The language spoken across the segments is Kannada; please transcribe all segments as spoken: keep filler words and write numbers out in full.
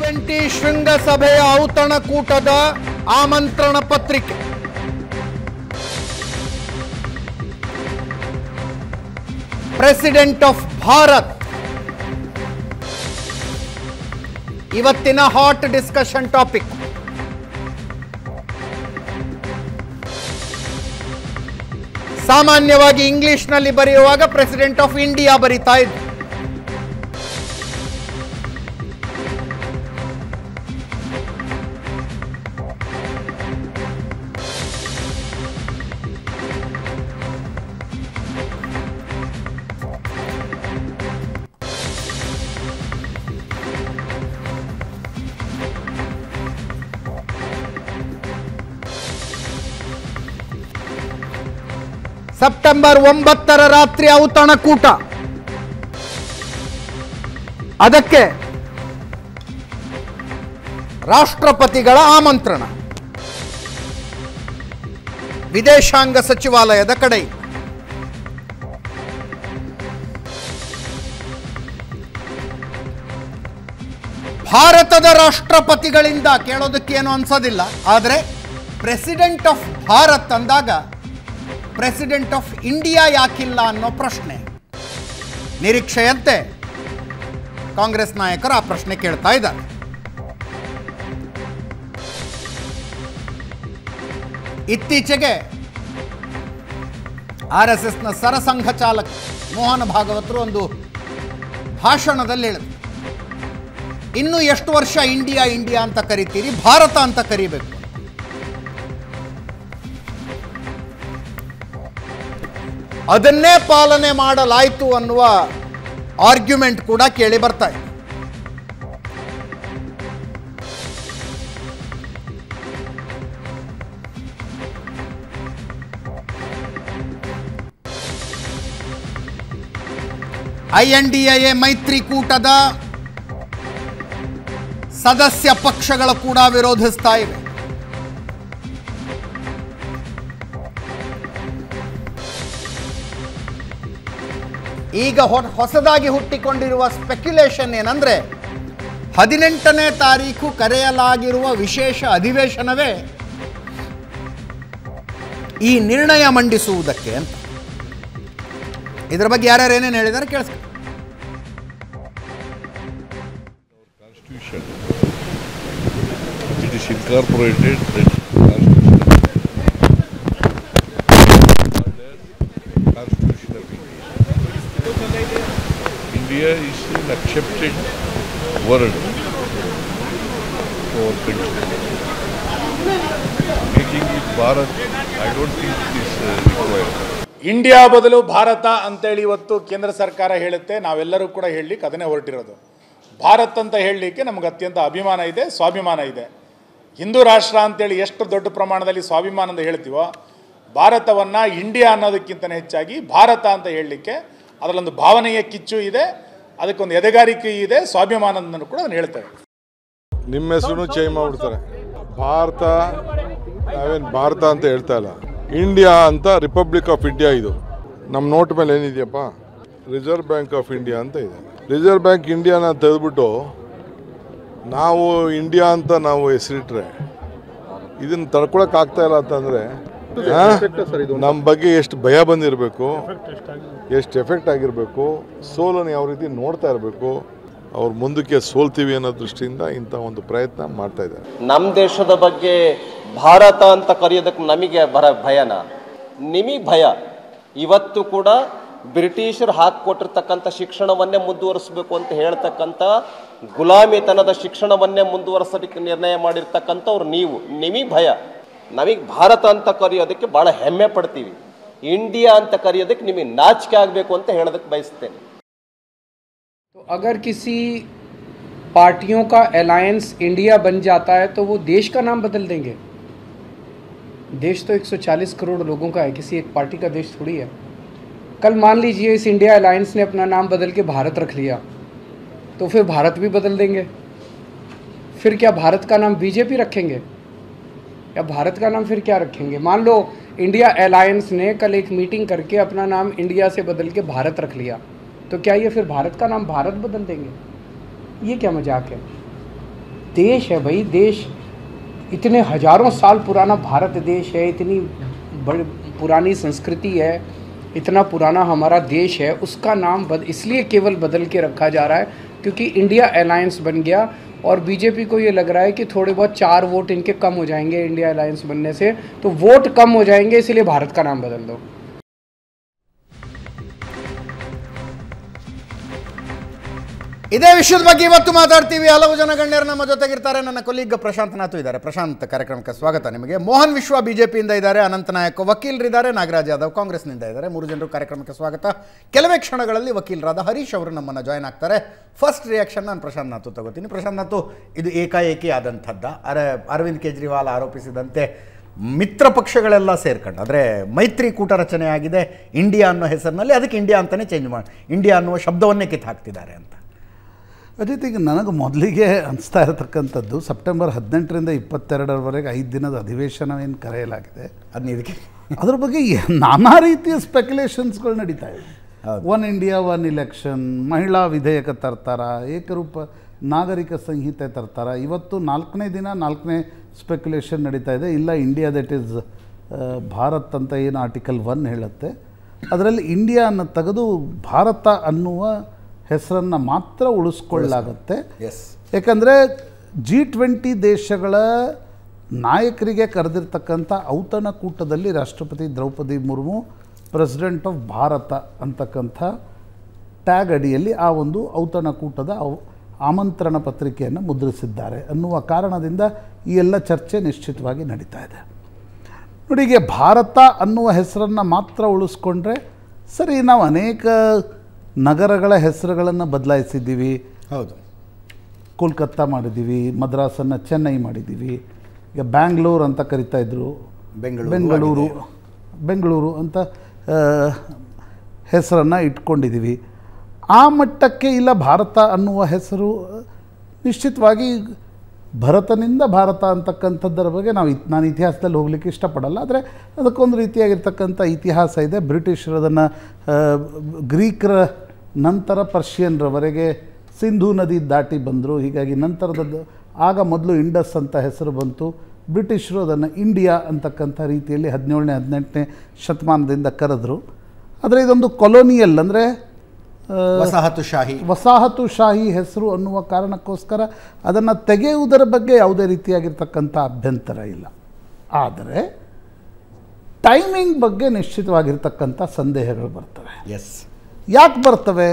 ಜಂಟಿ ಶೃಂಗಸಭೆಯ ಔತಣಕೂಟದ ಆಮಂತ್ರಣ ಪತ್ರಿಕೆ ಪ್ರೆಸಿಡೆಂಟ್ ಆಫ್ ಭಾರತ್ ಇವತ್ತಿನ ಹಾಟ್ ಡಿಸ್ಕಷನ್ ಟಾಪಿಕ್. ಸಾಮಾನ್ಯವಾಗಿ ಇಂಗ್ಲಿಷ್ನಲ್ಲಿ ಬರೆಯುವಾಗ ಪ್ರೆಸಿಡೆಂಟ್ ಆಫ್ ಇಂಡಿಯಾ ಬರೀತಾ ಇದ್ರು. ಸೆಪ್ಟೆಂಬರ್ ಒಂಬತ್ತರ ರಾತ್ರಿ ಔತಣಕೂಟ, ಅದಕ್ಕೆ ರಾಷ್ಟ್ರಪತಿಗಳ ಆಮಂತ್ರಣ ವಿದೇಶಾಂಗ ಸಚಿವಾಲಯದ ಕಡೆ. ಭಾರತದ ರಾಷ್ಟ್ರಪತಿಗಳಿಂದ ಕೇಳೋದಕ್ಕೇನು ಅನ್ಸೋದಿಲ್ಲ, ಆದರೆ ಪ್ರೆಸಿಡೆಂಟ್ ಆಫ್ ಭಾರತ್ ಅಂದಾಗ ಪ್ರೆಸಿಡೆಂಟ್ ಆಫ್ ಇಂಡಿಯಾ ಯಾಕಿಲ್ಲ ಅನ್ನೋ ಪ್ರಶ್ನೆ. ನಿರೀಕ್ಷೆಯಂತೆ ಕಾಂಗ್ರೆಸ್ ನಾಯಕರು ಆ ಪ್ರಶ್ನೆ ಕೇಳ್ತಾ ಇದ್ದಾರೆ. ಇತ್ತೀಚೆಗೆ ಆರ್ ಎಸ್ ಎಸ್ನ ಸರಸಂಘ ಚಾಲಕ ಮೋಹನ ಭಾಗವತರು ಒಂದು ಭಾಷಣದಲ್ಲಿ ಹೇಳಿದರು, ಇನ್ನು ಎಷ್ಟು ವರ್ಷ ಇಂಡಿಯಾ ಇಂಡಿಯಾ ಅಂತ ಕರಿತೀರಿ, ಭಾರತ ಅಂತ ಕರಿಬೇಕು. ಅದನ್ನೇ ಪಾಲನೆ ಮಾಡಲಾಯಿತು ಅನ್ನುವ ಆರ್ಗ್ಯುಮೆಂಟ್ ಕೂಡ ಕೇಳಿ ಬರ್ತಾ ಇದೆ. ಐ ಎನ್ ಡಿ ಎ ಮೈತ್ರಿಕೂಟದ ಸದಸ್ಯ ಪಕ್ಷಗಳು ಕೂಡ ವಿರೋಧಿಸ್ತಾ ಇವೆ. ಈಗ ಹೊಸದಾಗಿ ಹುಟ್ಟಿಕೊಂಡಿರುವ ಸ್ಪೆಕ್ಯುಲೇಷನ್ ಏನಂದ್ರೆ, ಹದಿನೆಂಟನೇ ತಾರೀಕು ಕರೆಯಲಾಗಿರುವ ವಿಶೇಷ ಅಧಿವೇಶನವೇ ಈ ನಿರ್ಣಯ ಮಂಡಿಸುವುದಕ್ಕೆ ಅಂತ. ಇದರ ಬಗ್ಗೆ ಯಾರ್ಯಾರು ಏನೇನು ಹೇಳಿದ್ದಾರೆ ಕೇಳಿಸ್ಕೊ. Constitution, it is incorporated that Constitution of India. India is an accepted word for our country. Making it Bharat, I don't think it is uh, required. India ಬದಲು ಭಾರತ ಅಂತೇಳಿ ಇವತ್ತು ಕೇಂದ್ರ ಸರ್ಕಾರ ಹೇಳುತ್ತೆ. ನಾವೆಲ್ಲರೂ ಕೂಡ ಹೇಳಲಿಕ್ಕೆ ಅದನ್ನೇ ಹೊರಟಿರೋದು. ಭಾರತ್ ಅಂತ ಹೇಳಲಿಕ್ಕೆ ನಮಗೆ ಅತ್ಯಂತ ಅಭಿಮಾನ ಇದೆ, ಸ್ವಾಭಿಮಾನ ಇದೆ. ಹಿಂದೂ ರಾಷ್ಟ್ರ ಅಂತೇಳಿ ಎಷ್ಟು ದೊಡ್ಡ ಪ್ರಮಾಣದಲ್ಲಿ ಸ್ವಾಭಿಮಾನದಿಂದ ಹೇಳ್ತೀವೋ, ಭಾರತವನ್ನು ಇಂಡಿಯಾ ಅನ್ನೋದಕ್ಕಿಂತ ಹೆಚ್ಚಾಗಿ ಭಾರತ ಅಂತ ಹೇಳಲಿಕ್ಕೆ ಅದರಲ್ಲೊಂದು ಭಾವನೆಯ ಕಿಚ್ಚು ಇದೆ, ಅದಕ್ಕೊಂದು ಎದೆಗಾರಿಕೆ ಇದೆ, ಸ್ವಾಭಿಮಾನದಿಂದ ಕೂಡ ಅದನ್ನು ಹೇಳ್ತೇವೆ. ನಿಮ್ಮ ಹೆಸರು ಚೇಂಜ್ ಮಾಡಿಬಿಡ್ತಾರೆ. ಭಾರತ ನಾವೇನು ಭಾರತ ಅಂತ ಹೇಳ್ತಾ ಇಲ್ಲ, ಇಂಡಿಯಾ ಅಂತ ರಿಪಬ್ಲಿಕ್ ಆಫ್ ಇಂಡಿಯಾ. ಇದು ನಮ್ಮ ನೋಟ್ ಮೇಲೆ ಏನಿದೆಯಪ್ಪ, ರಿಸರ್ವ್ ಬ್ಯಾಂಕ್ ಆಫ್ ಇಂಡಿಯಾ ಅಂತ ಇದೆ. ರಿಸರ್ವ್ ಬ್ಯಾಂಕ್ ಇಂಡಿಯಾನ ತೆಗೆದುಬಿಟ್ಟು ನಾವು ಇಂಡಿಯಾ ಅಂತ ನಾವು ಹೆಸರಿಟ್ರೆ ಇದನ್ನು ತಡ್ಕೊಳಕ್ಕೆ ಆಗ್ತಾ ಇಲ್ಲ ಅಂತಂದರೆ ನಮ್ಮ ಬಗ್ಗೆ ಎಷ್ಟು ಭಯ ಬಂದಿರಬೇಕು, ಎಷ್ಟು ಎಫೆಕ್ಟ್ ಆಗಿರಬೇಕು, ಸೋಲನ್ನು ಯಾವ ರೀತಿ ನೋಡ್ತಾ ಇರಬೇಕು, ಅವ್ರು ಮುಂದಕ್ಕೆ ಸೋಲ್ತೀವಿ ಅನ್ನೋ ದೃಷ್ಟಿಯಿಂದ ಇಂಥ ಒಂದು ಪ್ರಯತ್ನ ಮಾಡ್ತಾ ಇದ್ದಾರೆ. ನಮ್ಮ ದೇಶದ ಬಗ್ಗೆ ಭಾರತ ಅಂತ ಕರೆಯೋದಕ್ಕೆ ನಮಗೆ ಬರ ಭಯನ, ನಿಮಗೆ ಭಯ. ಇವತ್ತು ಕೂಡ ಬ್ರಿಟಿಷರು ಹಾಕಿಕೊಟ್ಟಿರ್ತಕ್ಕಂಥ ಶಿಕ್ಷಣವನ್ನೇ ಮುಂದುವರಿಸಬೇಕು ಅಂತ ಹೇಳ್ತಕ್ಕಂಥ ಗುಲಾಮಿತನದ ಶಿಕ್ಷಣವನ್ನೇ ಮುಂದುವರಿಸೋದಕ್ಕೆ ನಿರ್ಣಯ ಮಾಡಿರ್ತಕ್ಕಂಥವ್ರು ನೀವು. ನಿಮಗೆ ಭಯ. ನಮಗೆ ಭಾರತ ಅಂತ ಕರೆಯೋದಕ್ಕೆ ಭಾಳ ಹೆಮ್ಮೆ ಪಡ್ತೀವಿ. ಇಂಡಿಯಾ ಅಂತ ಕರೆಯೋದಕ್ಕೆ ನಿಮಗೆ ನಾಚಿಕೆ ಆಗಬೇಕು ಅಂತ ಹೇಳೋದಕ್ಕೆ ಬಯಸ್ತೇನೆ. तो अगर किसी पार्टियों का अलायंस इंडिया बन जाता है तो वो देश का नाम बदल देंगे? देश तो एक सौ चालीस करोड़ लोगों का है, किसी एक पार्टी का देश थोड़ी है. कल मान लीजिए इस इंडिया अलायंस ने अपना नाम बदल के भारत रख लिया, तो फिर भारत भी बदल देंगे. फिर क्या भारत का नाम बीजेपी रखेंगे या भारत का नाम फिर क्या रखेंगे? मान लो इंडिया अलायंस ने कल एक मीटिंग करके अपना नाम इंडिया से बदल के भारत रख लिया, तो क्या ये फिर भारत का नाम भारत बदल देंगे? ये क्या मजाक है? देश है भाई, देश इतने हजारों साल पुराना भारत देश है, इतनी बड़ी पुरानी संस्कृति है, इतना पुराना हमारा देश है, उसका नाम बद इसलिए केवल बदल के रखा जा रहा है क्योंकि इंडिया अलायंस बन गया और बीजेपी को ये लग रहा है कि थोड़े बहुत चार वोट इनके कम हो जाएंगे इंडिया अलायंस बनने से, तो वोट कम हो जाएंगे इसलिए भारत का नाम बदल दो। ಇದೇ ವಿಷಯದ ಬಗ್ಗೆ ಇವತ್ತು ಮಾತಾಡ್ತೀವಿ. ಹಲವು ಜನ ಗಣ್ಯರು ನಮ್ಮ ಜೊತೆಗಿರ್ತಾರೆ. ನನ್ನ ಕೊಲೀಗ್ ಪ್ರಶಾಂತ್ ನಾಥು ಇದ್ದಾರೆ. ಪ್ರಶಾಂತ್, ಕಾರ್ಯಕ್ರಮಕ್ಕೆ ಸ್ವಾಗತ ನಿಮಗೆ. ಮೋಹನ್ ವಿಶ್ವ ಬಿಜೆಪಿಯಿಂದ ಇದ್ದಾರೆ, ಅನಂತ ನಾಯಕ್ ವಕೀಲರಿದ್ದಾರೆ, ನಾಗರಾಜ್ ಯಾದವ್ ಕಾಂಗ್ರೆಸ್ನಿಂದ ಇದ್ದಾರೆ. ಮೂರು ಜನರು ಕಾರ್ಯಕ್ರಮಕ್ಕೆ ಸ್ವಾಗತ. ಕೆಲವೇ ಕ್ಷಣಗಳಲ್ಲಿ ವಕೀಲರಾದ ಹರೀಶ್ ಅವರು ನಮ್ಮನ್ನು ಜಾಯ್ನ್ ಆಗ್ತಾರೆ. ಫಸ್ಟ್ ರಿಯಾಕ್ಷನ್ ನಾನು ಪ್ರಶಾಂತ್ ನಾಥು ತಗೋತೀನಿ. ಪ್ರಶಾಂತ್ ನಾಥು, ಇದು ಏಕಾಏಕಿ ಆದಂಥದ್ದ ಅರೆ ಅರವಿಂದ್ ಕೇಜ್ರಿವಾಲ್ ಆರೋಪಿಸಿದಂತೆ ಮಿತ್ರ ಪಕ್ಷಗಳೆಲ್ಲ ಸೇರ್ಕೊಂಡು, ಅಂದರೆ ಮೈತ್ರಿಕೂಟ ರಚನೆ ಆಗಿದೆ ಇಂಡಿಯಾ ಅನ್ನೋ ಹೆಸರಿನಲ್ಲಿ, ಅದಕ್ಕೆ ಇಂಡಿಯಾ ಅಂತಲೇ ಚೇಂಜ್ ಮಾಡಿ ಇಂಡಿಯಾ ಅನ್ನುವ ಶಬ್ದವನ್ನೇ ಕಿತ್ತು ಹಾಕ್ತಿದ್ದಾರೆ ಅಂತ. ಅಜಿತ್, ಈಗ ನನಗೆ ಮೊದಲಿಗೆ ಅನಿಸ್ತಾ ಇರತಕ್ಕಂಥದ್ದು ಸೆಪ್ಟೆಂಬರ್ ಹದಿನೆಂಟರಿಂದ ಇಪ್ಪತ್ತೆರಡರವರೆಗೆ ಐದು ದಿನದ ಅಧಿವೇಶನವೇನು ಕರೆಯಲಾಗಿದೆ, ಅದನ್ನ ಇದಕ್ಕೆ ಅದ್ರ ಬಗ್ಗೆ ನಾನಾ ರೀತಿಯ ಸ್ಪೆಕ್ಯುಲೇಷನ್ಸ್ಗಳು ನಡೀತಾ ಇದೆ. ಒನ್ ಇಂಡಿಯಾ ಒನ್ ಇಲೆಕ್ಷನ್, ಮಹಿಳಾ ವಿಧೇಯಕ ತರ್ತಾರ, ಏಕರೂಪ ನಾಗರಿಕ ಸಂಹಿತೆ ತರ್ತಾರ. ಇವತ್ತು ನಾಲ್ಕನೇ ದಿನ ನಾಲ್ಕನೇ ಸ್ಪೆಕ್ಯುಲೇಷನ್ ನಡೀತಾ ಇದೆ. ಇಲ್ಲ, ಇಂಡಿಯಾ ದಟ್ ಈಸ್ ಭಾರತ್ ಅಂತ ಏನು ಆರ್ಟಿಕಲ್ ಒನ್ ಹೇಳುತ್ತೆ, ಅದರಲ್ಲಿ ಇಂಡಿಯಾನ ತೆಗೆದು ಭಾರತ ಅನ್ನುವ ಹೆಸರನ್ನು ಮಾತ್ರ ಉಳಿಸ್ಕೊಳ್ಳಾಗುತ್ತೆ. ಎಸ್, ಯಾಕಂದರೆ ಜಿ ಟ್ವೆಂಟಿ ದೇಶಗಳ ನಾಯಕರಿಗೆ ಕರೆದಿರ್ತಕ್ಕಂಥ ಔತಣಕೂಟದಲ್ಲಿ ರಾಷ್ಟ್ರಪತಿ ದ್ರೌಪದಿ ಮುರ್ಮು ಪ್ರೆಸಿಡೆಂಟ್ ಆಫ್ ಭಾರತ ಅಂತಕ್ಕಂಥ ಟ್ಯಾಗ್ ಅಡಿಯಲ್ಲಿ ಆ ಒಂದು ಔತಣಕೂಟದ ಆಮಂತ್ರಣ ಪತ್ರಿಕೆಯನ್ನು ಮುದ್ರಿಸಿದ್ದಾರೆ ಅನ್ನುವ ಕಾರಣದಿಂದ ಈ ಎಲ್ಲ ಚರ್ಚೆ ನಿಶ್ಚಿತವಾಗಿ ನಡೀತಾ ಇದೆ. ನೋಡಿ, ಹೀಗೆ ಭಾರತ ಅನ್ನುವ ಹೆಸರನ್ನು ಮಾತ್ರ ಉಳಿಸ್ಕೊಂಡ್ರೆ ಸರಿ. ನಾವು ಅನೇಕ ನಗರಗಳ ಹೆಸರುಗಳನ್ನು ಬದಲಾಯಿಸಿದ್ದೀವಿ. ಹೌದು, ಕೋಲ್ಕತ್ತಾ ಮಾಡಿದ್ದೀವಿ, ಮದ್ರಾಸನ್ನು ಚೆನ್ನೈ ಮಾಡಿದ್ದೀವಿ, ಈಗ ಬ್ಯಾಂಗ್ಳೂರು ಅಂತ ಕರಿತಾಯಿದ್ರು, ಬೆಂಗಳೂರು ಬೆಂಗಳೂರು ಬೆಂಗಳೂರು ಅಂತ ಹೆಸರನ್ನು ಇಟ್ಕೊಂಡಿದ್ದೀವಿ. ಆ ಮಟ್ಟಕ್ಕೆ ಇಲ್ಲ, ಭಾರತ ಅನ್ನುವ ಹೆಸರು ನಿಶ್ಚಿತವಾಗಿ ಭರತನಿಂದ ಭಾರತ ಅಂತಕ್ಕಂಥದ್ದರ ಬಗ್ಗೆ ನಾವು ಇತ್ ನಾನು ಇತಿಹಾಸದಲ್ಲಿ ಹೋಗಲಿಕ್ಕೆ ಇಷ್ಟಪಡಲ್ಲ. ಆದರೆ ಅದಕ್ಕೊಂದು ರೀತಿಯಾಗಿರ್ತಕ್ಕಂಥ ಇತಿಹಾಸ ಇದೆ. ಬ್ರಿಟಿಷರು ಅದನ್ನು ಗ್ರೀಕರ ನಂತರ ಪರ್ಷಿಯನ್ರವರೆಗೆ ಸಿಂಧೂ ನದಿ ದಾಟಿ ಬಂದರು. ಹೀಗಾಗಿ ನಂತರದದ್ದು ಆಗ ಮೊದಲು ಇಂಡಸ್ ಅಂತ ಹೆಸರು ಬಂತು. ಬ್ರಿಟಿಷರು ಅದನ್ನು ಇಂಡಿಯಾ ಅಂತಕ್ಕಂಥ ರೀತಿಯಲ್ಲಿ ಹದಿನೇಳನೇ ಹದಿನೆಂಟನೇ ಶತಮಾನದಿಂದ ಕರೆದರು. ಆದರೆ ಇದೊಂದು ಕೊಲೋನಿಯಲ್, ಅಂದರೆ ವಸಾಹತುಶಾಹಿ ವಸಾಹತುಶಾಹಿ ಹೆಸರು ಅನ್ನುವ ಕಾರಣಕ್ಕೋಸ್ಕರ ಅದನ್ನು ತೆಗೆಯುವುದರ ಬಗ್ಗೆ ಯಾವುದೇ ರೀತಿಯಾಗಿರ್ತಕ್ಕಂಥ ಅಭ್ಯಂತರ ಇಲ್ಲ. ಆದರೆ ಟೈಮಿಂಗ್ ಬಗ್ಗೆ ನಿಶ್ಚಿತವಾಗಿರ್ತಕ್ಕಂಥ ಸಂದೇಹಗಳು ಬರ್ತವೆ. ಎಸ್, ಯಾಕೆ ಬರ್ತವೆ?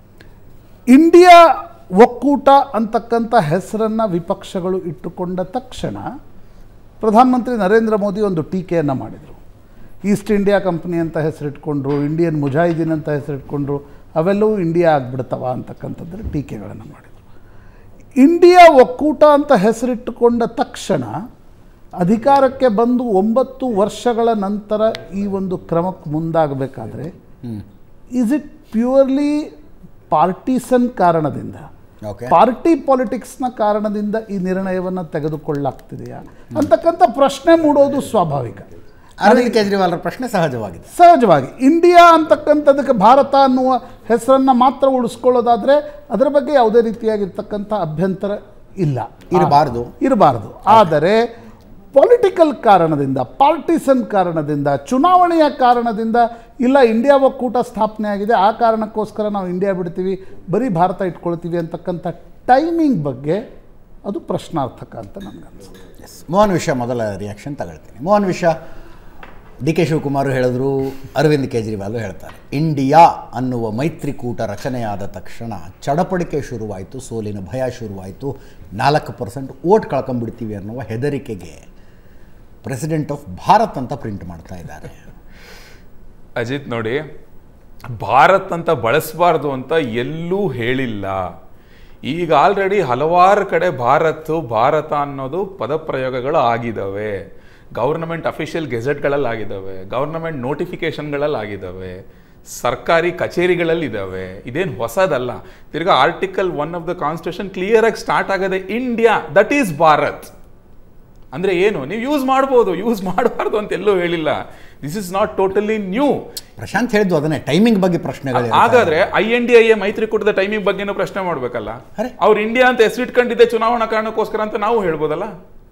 ಇಂಡಿಯಾ ಒಕ್ಕೂಟ ಅಂತಕ್ಕಂಥ ಹೆಸರನ್ನು ವಿಪಕ್ಷಗಳು ಇಟ್ಟುಕೊಂಡ ತಕ್ಷಣ ಪ್ರಧಾನಮಂತ್ರಿ ನರೇಂದ್ರ ಮೋದಿ ಒಂದು ಟೀಕೆಯನ್ನು ಮಾಡಿದರು. ಈಸ್ಟ್ ಇಂಡಿಯಾ ಕಂಪ್ನಿ ಅಂತ ಹೆಸರಿಟ್ಕೊಂಡ್ರು, ಇಂಡಿಯನ್ ಮುಜಾಹಿದೀನ್ ಅಂತ ಹೆಸರಿಟ್ಕೊಂಡ್ರು, ಅವೆಲ್ಲವೂ ಇಂಡಿಯಾ ಆಗಿಬಿಡ್ತವ ಅಂತಕ್ಕಂಥದ್ರ ಟೀಕೆಗಳನ್ನು ಮಾಡಿದರು. ಇಂಡಿಯಾ ಒಕ್ಕೂಟ ಅಂತ ಹೆಸರಿಟ್ಟುಕೊಂಡ ತಕ್ಷಣ ಅಧಿಕಾರಕ್ಕೆ ಬಂದು ಒಂಬತ್ತು ವರ್ಷಗಳ ನಂತರ ಈ ಒಂದು ಕ್ರಮಕ್ಕೆ ಮುಂದಾಗಬೇಕಾದ್ರೆ ಈಸ್ ಇಟ್ ಪ್ಯೂರ್ಲಿ ಪಾರ್ಟಿಸನ್ ಕಾರಣದಿಂದ, ಪಾರ್ಟಿ ಪಾಲಿಟಿಕ್ಸ್ನ ಕಾರಣದಿಂದ ಈ ನಿರ್ಣಯವನ್ನು ತೆಗೆದುಕೊಳ್ಳಲಾಗ್ತಿದೆಯಾ ಅಂತಕ್ಕಂಥ ಪ್ರಶ್ನೆ ಮೂಡೋದು ಸ್ವಾಭಾವಿಕ. ಅರವಿಂದ್ ಕೇಜ್ರಿವಾಲ್ರ ಪ್ರಶ್ನೆ ಸಹಜವಾಗಿದೆ. ಸಹಜವಾಗಿ ಇಂಡಿಯಾ ಅಂತಕ್ಕಂಥದಕ್ಕೆ ಭಾರತ ಅನ್ನುವ ಹೆಸರನ್ನು ಮಾತ್ರ ಉಳಿಸ್ಕೊಳ್ಳೋದಾದರೆ ಅದರ ಬಗ್ಗೆ ಯಾವುದೇ ರೀತಿಯಾಗಿರ್ತಕ್ಕಂಥ ಅಭ್ಯಂತರ ಇಲ್ಲ, ಇರಬಾರ್ದು ಇರಬಾರ್ದು ಆದರೆ ಪೊಲಿಟಿಕಲ್ ಕಾರಣದಿಂದ, ಪಾರ್ಟಿಸನ್ ಕಾರಣದಿಂದ, ಚುನಾವಣೆಯ ಕಾರಣದಿಂದ ಇಲ್ಲ ಇಂಡಿಯಾ ಒಕ್ಕೂಟ ಸ್ಥಾಪನೆ ಆಗಿದೆ, ಆ ಕಾರಣಕ್ಕೋಸ್ಕರ ನಾವು ಇಂಡಿಯಾ ಬಿಡ್ತೀವಿ, ಬರೀ ಭಾರತ ಇಟ್ಕೊಳ್ತೀವಿ ಅಂತಕ್ಕಂಥ ಟೈಮಿಂಗ್ ಬಗ್ಗೆ ಅದು ಪ್ರಶ್ನಾರ್ಥಕ ಅಂತ ನನಗನ್ಸುತ್ತೆ. ಎಸ್, ಮೋಹನ್ ವಿಶ್ವ ಮೊದಲ ರಿಯಾಕ್ಷನ್ ತಗೊಳ್ತೀನಿ. ಮೋಹನ್ ವಿಶ್ವ, ಡಿ ಕೆ ಶಿವಕುಮಾರ್ ಹೇಳಿದ್ರು, ಅರವಿಂದ್ ಕೇಜ್ರಿವಾಲ್ ಹೇಳ್ತಾರೆ, ಇಂಡಿಯಾ ಅನ್ನುವ ಮೈತ್ರಿಕೂಟ ರಚನೆಯಾದ ತಕ್ಷಣ ಚಡಪಡಿಕೆ ಶುರುವಾಯಿತು, ಸೋಲಿನ ಭಯ ಶುರುವಾಯಿತು, ನಾಲ್ಕು ಪರ್ಸೆಂಟ್ ಓಟ್ ಕಳ್ಕೊಂಡ್ಬಿಡ್ತೀವಿ ಅನ್ನುವ ಹೆದರಿಕೆಗೆ ಪ್ರೆಸಿಡೆಂಟ್ ಆಫ್ ಭಾರತ್ ಅಂತ ಪ್ರಿಂಟ್ ಮಾಡ್ತಾ ಇದ್ದಾರೆ. ಅಜಿತ್ ನೋಡಿ, ಭಾರತ್ ಅಂತ ಬಳಸಬಾರ್ದು ಅಂತ ಎಲ್ಲೂ ಹೇಳಿಲ್ಲ. ಈಗ ಆಲ್ರೆಡಿ ಹಲವಾರು ಕಡೆ ಭಾರತ್ ಭಾರತ ಅನ್ನೋದು ಪದಪ್ರಯೋಗಗಳು ಆಗಿದ್ದಾವೆ. ಗೌರ್ನಮೆಂಟ್ ಅಫಿಷಿಯಲ್ ಗೆಜೆಟ್ಗಳಲ್ಲಿ ಆಗಿದ್ದಾವೆ, ಗೌರ್ನಮೆಂಟ್ ನೋಟಿಫಿಕೇಶನ್ಗಳಲ್ಲಿ ಆಗಿದ್ದಾವೆ, ಸರ್ಕಾರಿ ಕಚೇರಿಗಳಲ್ಲಿ ಇದ್ದಾವೆ. ಇದೇನು ಹೊಸದಲ್ಲ. ತಿರ್ಗಾ article one of the constitution clear ಆಗಿ ಸ್ಟಾರ್ಟ್ ಆಗದೆ, ಇಂಡಿಯಾ ದಟ್ ಈಸ್ ಭಾರತ್ ಅಂದರೆ ಏನು, ನೀವು ಯೂಸ್ ಮಾಡ್ಬೋದು, ಯೂಸ್ ಮಾಡಬಾರ್ದು ಅಂತ ಎಲ್ಲೂ ಹೇಳಿಲ್ಲ. This is not totally new. Prashant ಹೇಳಿದ್ದು ಅದನ್ನೇ, ಟೈಮಿಂಗ್ ಬಗ್ಗೆ ಪ್ರಶ್ನೆಗಳು. ಹಾಗಾದ್ರೆ I N D I A ಮೈತ್ರಿಕೂಟದ ಟೈಮಿಂಗ್ ಬಗ್ಗೆನೂ ಪ್ರಶ್ನೆ ಮಾಡ್ಬೇಕಲ್ಲ. ಅವ್ರು ಇಂಡಿಯಾ ಅಂತ ಹೆಸರಿಟ್ಕೊಂಡಿದ್ದೆ ಚುನಾವಣಾ ಕಾರಣಕ್ಕೋಸ್ಕರ ಅಂತ ನಾವು ಹೇಳ್ಬೋದಲ್ಲ.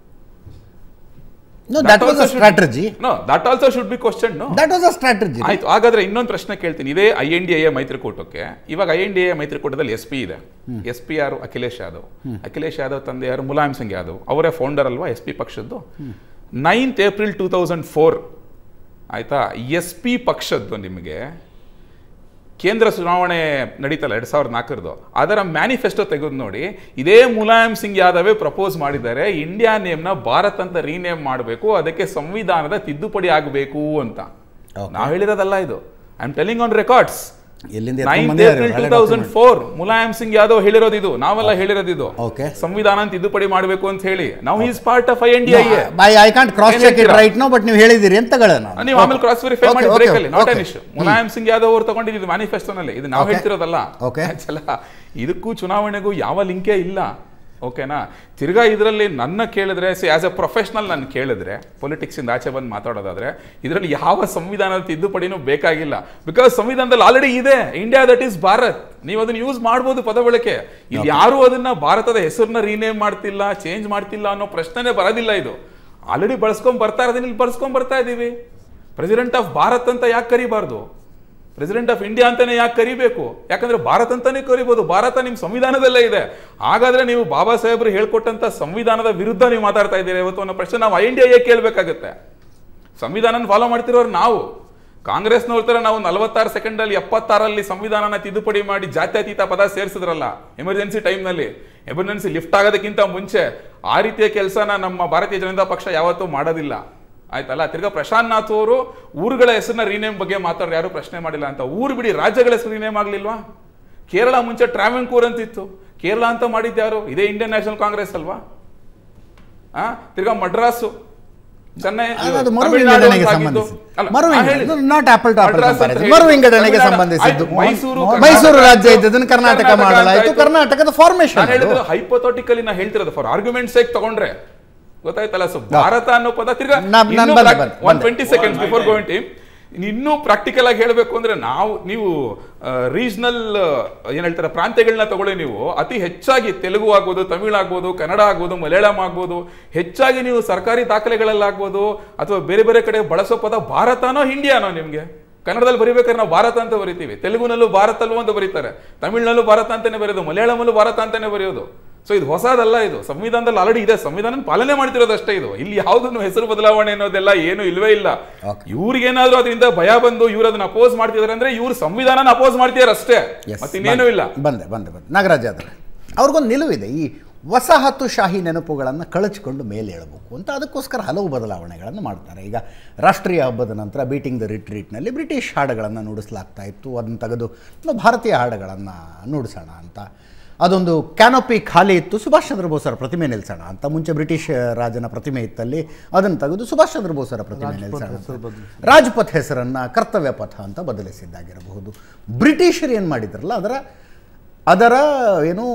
No, that was a strategy. No, that also should be questioned. No, that was a strategy. ಆಯ್ತು. ಹಾಗಾದ್ರೆ ಇನ್ನೊಂದು ಪ್ರಶ್ನೆ ಕೇಳ್ತೀನಿ. ಇದೇ I N D I A ಮೈತ್ರಿಕೂಟಕ್ಕೆ ಇವಾಗ I N D I A ಮೈತ್ರಿಕೂಟದಲ್ಲಿ ಎಸ್ ಪಿ ಇದೆ. ಎಸ್ ಪಿ ಯಾರು? ಅಖಿಲೇಶ್ ಯಾದವ್. ಅಖಿಲೇಶ್ ಯಾದವ್ ತಂದೆ ಯಾರು? ಮುಲಾಯಂ ಸಿಂಗ್ ಯಾದವ್. ಅವರೇ ಫೌಂಡರ್ ಅಲ್ವಾ ಎಸ್ ಪಿ ಪಕ್ಷದ್ದು. Ninth April two thousand four ಆಯ್ತಾ, ಎಸ್ ಪಿ ಪಕ್ಷದ್ದು ನಿಮಗೆ ಕೇಂದ್ರ ಚುನಾವಣೆ ನಡೀತಲ್ಲ ಎರಡ್ ಸಾವಿರದ ನಾಲ್ಕರದು, ಅದರ ಮ್ಯಾನಿಫೆಸ್ಟೋ ತೆಗೆದು ನೋಡಿ. ಇದೇ ಮುಲಾಯಂ ಸಿಂಗ್ ಯಾದವೇ ಪ್ರಪೋಸ್ ಮಾಡಿದ್ದಾರೆ ಇಂಡಿಯಾ ನೇಮ್ನ ಭಾರತ್ ಅಂತ ರೀನೇಮ್ ಮಾಡಬೇಕು, ಅದಕ್ಕೆ ಸಂವಿಧಾನದ ತಿದ್ದುಪಡಿ ಆಗಬೇಕು ಅಂತ. ನಾವು ಹೇಳಿರೋದಲ್ಲ ಇದು, I am telling on records. Ninth April two thousand four Mulayam Singh Yadav ಹೇಳಿರೋದು ಇದು, ನಾವೆಲ್ಲ ಹೇಳಿರೋದು ಇದು. ಸಂವಿಧಾನ ತಿದ್ದುಪಡಿ ಮಾಡಬೇಕು ಅಂತ ಹೇಳಿ. ನಾವು is part of I N D I A. I can't cross check it right now, but ನೀವು ಹೇಳಿದಿರಿ ಅಂತ ನೀವು ಆಮೇಲೆ ಕ್ರಾಸ್ ವೆರಿಫೈ ಮಾಡಿ ಬ್ರೇಕ್ ಅಲ್ಲಿ, not an issue. Mulayam Singh Yadav ಅವರು ತಗೊಂಡಿದ್ದು ಮ್ಯಾನಿಫೆಸ್ಟೋನಲ್ಲಿ, ಇದು ನಾವು ಹೇಳ್ತಿರೋದಲ್ಲ. ಇದಕ್ಕೂ ಚುನಾವಣೆಗೂ ಯಾವ ಲಿಂಕೇ ಇಲ್ಲ. ಓಕೆನಾ? ತಿರ್ಗಾ ಇದರಲ್ಲಿ ನನ್ನ ಕೇಳಿದ್ರೆ, ಸಿ ಆಸ್ ಎ ಪ್ರೊಫೆಷನಲ್ ನಾನು ಕೇಳಿದ್ರೆ, ಪೊಲಿಟಿಕ್ಸ್ ಇಂದ ಆಚೆ ಬಂದು ಮಾತಾಡೋದಾದ್ರೆ, ಇದರಲ್ಲಿ ಯಾವ ಸಂವಿಧಾನದ ತಿದ್ದುಪಡಿನೂ ಬೇಕಾಗಿಲ್ಲ. ಬಿಕಾಸ್ ಸಂವಿಧಾನದಲ್ಲಿ ಆಲ್ರೆಡಿ ಇದೆ ಇಂಡಿಯಾ ದಟ್ ಈಸ್ ಭಾರತ್. ನೀವು ಅದನ್ನ ಯೂಸ್ ಮಾಡ್ಬೋದು ಪದ ಬಳಕೆ. ಇಲ್ಲಿ ಯಾರು ಅದನ್ನ ಭಾರತದ ಹೆಸರನ್ನ ರೀನೇಮ್ ಮಾಡ್ತಿಲ್ಲ, ಚೇಂಜ್ ಮಾಡ್ತಿಲ್ಲ ಅನ್ನೋ ಪ್ರಶ್ನೆನೇ ಬರೋದಿಲ್ಲ. ಇದು ಆಲ್ರೆಡಿ ಬಳಸ್ಕೊಂಡ್ ಬರ್ತಾ ಇರೋದನ್ನ ಇಲ್ಲಿ ಬಳಸ್ಕೊಂಡ್ ಬರ್ತಾ ಇದೀವಿ. ಪ್ರೆಸಿಡೆಂಟ್ ಆಫ್ ಭಾರತ್ ಅಂತ ಯಾಕೆ ಕರಿಬಾರ್ದು? ಪ್ರೆಸಿಡೆಂಟ್ ಆಫ್ ಇಂಡಿಯಾ ಅಂತಾನೆ ಯಾಕೆ ಕರಿಬೇಕು? ಯಾಕಂದ್ರೆ ಭಾರತ್ ಅಂತಾನೆ ಕರಿಬಹುದು. ಭಾರತ ನಿಮ್ ಸಂವಿಧಾನದಲ್ಲೇ ಇದೆ. ಹಾಗಾದ್ರೆ ನೀವು ಬಾಬಾ ಸಾಹೇಬ್ರು ಹೇಳ್ಕೊಟ್ಟಂತ ಸಂವಿಧಾನದ ವಿರುದ್ಧ ನೀವು ಮಾತಾಡ್ತಾ ಇದ್ದೀರಾ ಇವತ್ತು ಅನ್ನೋ ಪ್ರಶ್ನೆ ನಾವು ಐ ಎನ್ ಡಿ ಐ ಕೇಳಬೇಕಾಗುತ್ತೆ. ಸಂವಿಧಾನ ಫಾಲೋ ಮಾಡ್ತಿರೋರು ನಾವು. ಕಾಂಗ್ರೆಸ್ನವ್ರ ತರ ನಾವು ನಲವತ್ತಾರು ಸೆಕೆಂಡ್ ಅಲ್ಲಿ ಎಪ್ಪತ್ತಾರಲ್ಲಿ ಸಂವಿಧಾನನ ತಿದ್ದುಪಡಿ ಮಾಡಿ ಜಾತ್ಯತೀತ ಪದ ಸೇರಿಸಿದ್ರಲ್ಲ ಎಮರ್ಜೆನ್ಸಿ ಟೈಮ್ನಲ್ಲಿ. ಎಮರ್ಜೆನ್ಸಿ ಲಿಫ್ಟ್ ಆಗೋದಕ್ಕಿಂತ ಮುಂಚೆ ಆ ರೀತಿಯ ಕೆಲಸನ ನಮ್ಮ ಭಾರತೀಯ ಜನತಾ ಪಕ್ಷ ಯಾವತ್ತೂ ಮಾಡೋದಿಲ್ಲ. ಆಯ್ತಲ್ಲ? ತಿರ್ಗಾ ಪ್ರಶಾಂತ್ ನಾಥ್ ಅವರು ಊರುಗಳ ಹೆಸರನ್ನ ರೀನೇಮ್ ಬಗ್ಗೆ ಮಾತಾಡ್ರೆ ಯಾರು ಪ್ರಶ್ನೆ ಮಾಡಿಲ್ಲ ಅಂತ. ಊರು ಬಿಡಿ, ರಾಜ್ಯಗಳ ಹೆಸರು ರೀನೇಮ್ ಆಗ್ಲಿಲ್ವಾ? ಕೇರಳ ಮುಂಚೆ ಟ್ರಾವೆಂಕೂರ್ ಅಂತಿತ್ತು, ಕೇರಳ ಅಂತ ಮಾಡಿದ್ಯಾರು? ಇದೇ ಇಂಡಿಯನ್ ನ್ಯಾಷನಲ್ ಕಾಂಗ್ರೆಸ್ ಅಲ್ವಾ? ಆ ತಿರ್ಗಾ ಮಡ್ರಾಸು, ಚೆನ್ನೈ, ಮೈಸೂರು ರಾಜ್ಯ ಇದ್ದದನ್ನು ಕರ್ನಾಟಕ ಮಾಡಲಾಯಿತು. ಕರ್ನಾಟಕದ ಫಾರ್ಮೇಶನ್ ಹೈಪೋಥೆಟಿಕಲಿ ನಾ ಹೇಳ್ತಿರೋದು ಫಾರ್ ಆರ್ಗ್ಯುಮೆಂಟ್ ಸೇಕ್ ತಗೊಂಡ್ರೆ ಗೊತ್ತಾಯ್ತಲ್ಲ. ಸೊ ಭಾರತ ಅನ್ನೋ ಪದ ತಿರ್ಗಾ one twenty seconds before going team ಇನ್ನೂ ಪ್ರಾಕ್ಟಿಕಲ್ ಆಗಿ ಹೇಳಬೇಕು ಅಂದ್ರೆ, ನಾವು ನೀವು ರೀಜನಲ್ ಏನ್ ಹೇಳ್ತಾರೆ ಪ್ರಾಂತ್ಯಗಳನ್ನ ತಗೊಳ್ಳಿ. ನೀವು ಅತಿ ಹೆಚ್ಚಾಗಿ ತೆಲುಗು ಆಗ್ಬೋದು, ತಮಿಳು ಆಗ್ಬೋದು, ಕನ್ನಡ ಆಗ್ಬೋದು, ಮಲಯಾಳಂ ಆಗ್ಬೋದು, ಹೆಚ್ಚಾಗಿ ನೀವು ಸರ್ಕಾರಿ ದಾಖಲೆಗಳಲ್ಲಾಗ್ಬೋದು ಅಥವಾ ಬೇರೆ ಬೇರೆ ಕಡೆ ಬಳಸೋ ಪದ ಭಾರತನೋ ಇಂಡಿಯಾನೋ. ನಿಮ್ಗೆ ಕನ್ನಡದಲ್ಲಿ ಬರೀಬೇಕಾದ್ರೆ ನಾವು ಭಾರತ ಅಂತ ಬರಿತೀವಿ, ತೆಲುಗುನಲ್ಲೂ ಭಾರತಲ್ಲೂ ಅಂತ ಬರೀತಾರೆ, ತಮಿಳ್ನಲ್ಲೂ ಭಾರತ ಅಂತಾನೆ ಬರೆಯೋದು, ಮಲಯಾಳಮಲ್ಲೂ ಭಾರತ ಅಂತಾನೆ ಬರೆಯೋದು. ಸೊ ಇದು ಹೊಸದಲ್ಲ, ಇದು ಸಂವಿಧಾನದಲ್ಲಿ ಆಲ್ರೆಡಿ ಇದೆ. ಸಂವಿಧಾನ ಪಾಲನೆ ಮಾಡ್ತಿರೋದಷ್ಟೇ ಇದು. ಇಲ್ಲಿ ಯಾವುದನ್ನು ಹೆಸರು ಬದಲಾವಣೆ ಅನ್ನೋದೆಲ್ಲ ಏನು ಇಲ್ವೇ ಇಲ್ಲ. ಇವ್ರಿಗೇನಾದ್ರೂ ಅದರಿಂದ ಭಯ ಬಂದು ಇವ್ರು ಅದನ್ನ ಅಪೋಸ್ ಮಾಡ್ತಿದಾರೆ ಅಂದ್ರೆ ಇವ್ರು ಸಂವಿಧಾನ ಅಪೋಸ್ ಮಾಡ್ತಿದಾರೆ ಅಷ್ಟೇ, ಮತ್ತಿನ್ನೇನೂ ಇಲ್ಲ. ಬಂದೆ ಬಂದೆ ಬಂದೆ ನಾಗರಾಜ್ ಆದ್ರೆ ಅವ್ರಿಗೊಂದು ನಿಲುವಿದೆ, ಈ ವಸಾಹತುಶಾಹಿ ನೆನಪುಗಳನ್ನು ಕಳಚಿಕೊಂಡು ಮೇಲೆ ಏಳಬೇಕು ಅಂತ. ಅದಕ್ಕೋಸ್ಕರ ಹಲವು ಬದಲಾವಣೆಗಳನ್ನು ಮಾಡ್ತಾರೆ. ಈಗ ರಾಷ್ಟ್ರೀಯ ಹಬ್ಬದ ನಂತರ ಬೀಟಿಂಗ್ ದ ರಿಟ್ರೀಟ್ನಲ್ಲಿ ಬ್ರಿಟಿಷ್ ಹಾಡುಗಳನ್ನು ನುಡಿಸಲಾಗ್ತಾ ಇತ್ತು. ಅದನ್ನು ತೆಗೆದು ನಾವು ಭಾರತೀಯ ಹಾಡುಗಳನ್ನು ನುಡಿಸೋಣ ಅಂತ. ಅದೊಂದು ಕ್ಯಾನೋಪಿ ಖಾಲಿ ಇತ್ತು, ಸುಭಾಷ್ ಚಂದ್ರ ಬೋಸರ ಪ್ರತಿಮೆ ನಿಲ್ಲಿಸೋಣ ಅಂತ. ಮುಂಚೆ ಬ್ರಿಟಿಷ್ ರಾಜನ ಪ್ರತಿಮೆ ಇತ್ತಲ್ಲಿ, ಅದನ್ನು ತೆಗೆದು ಸುಭಾಷ್ ಚಂದ್ರ ಬೋಸರ ಪ್ರತಿಮೆ ನಿಲ್ಲಿಸೋಣ. ರಾಜ್ಪಥ್ ಹೆಸರನ್ನು ಕರ್ತವ್ಯ ಪಥ ಅಂತ ಬದಲಿಸಿದ್ದಾಗಿರಬಹುದು. ಬ್ರಿಟಿಷರು ಏನು ಮಾಡಿದ್ರಲ್ಲ ಅದರ ಅದರ ಏನು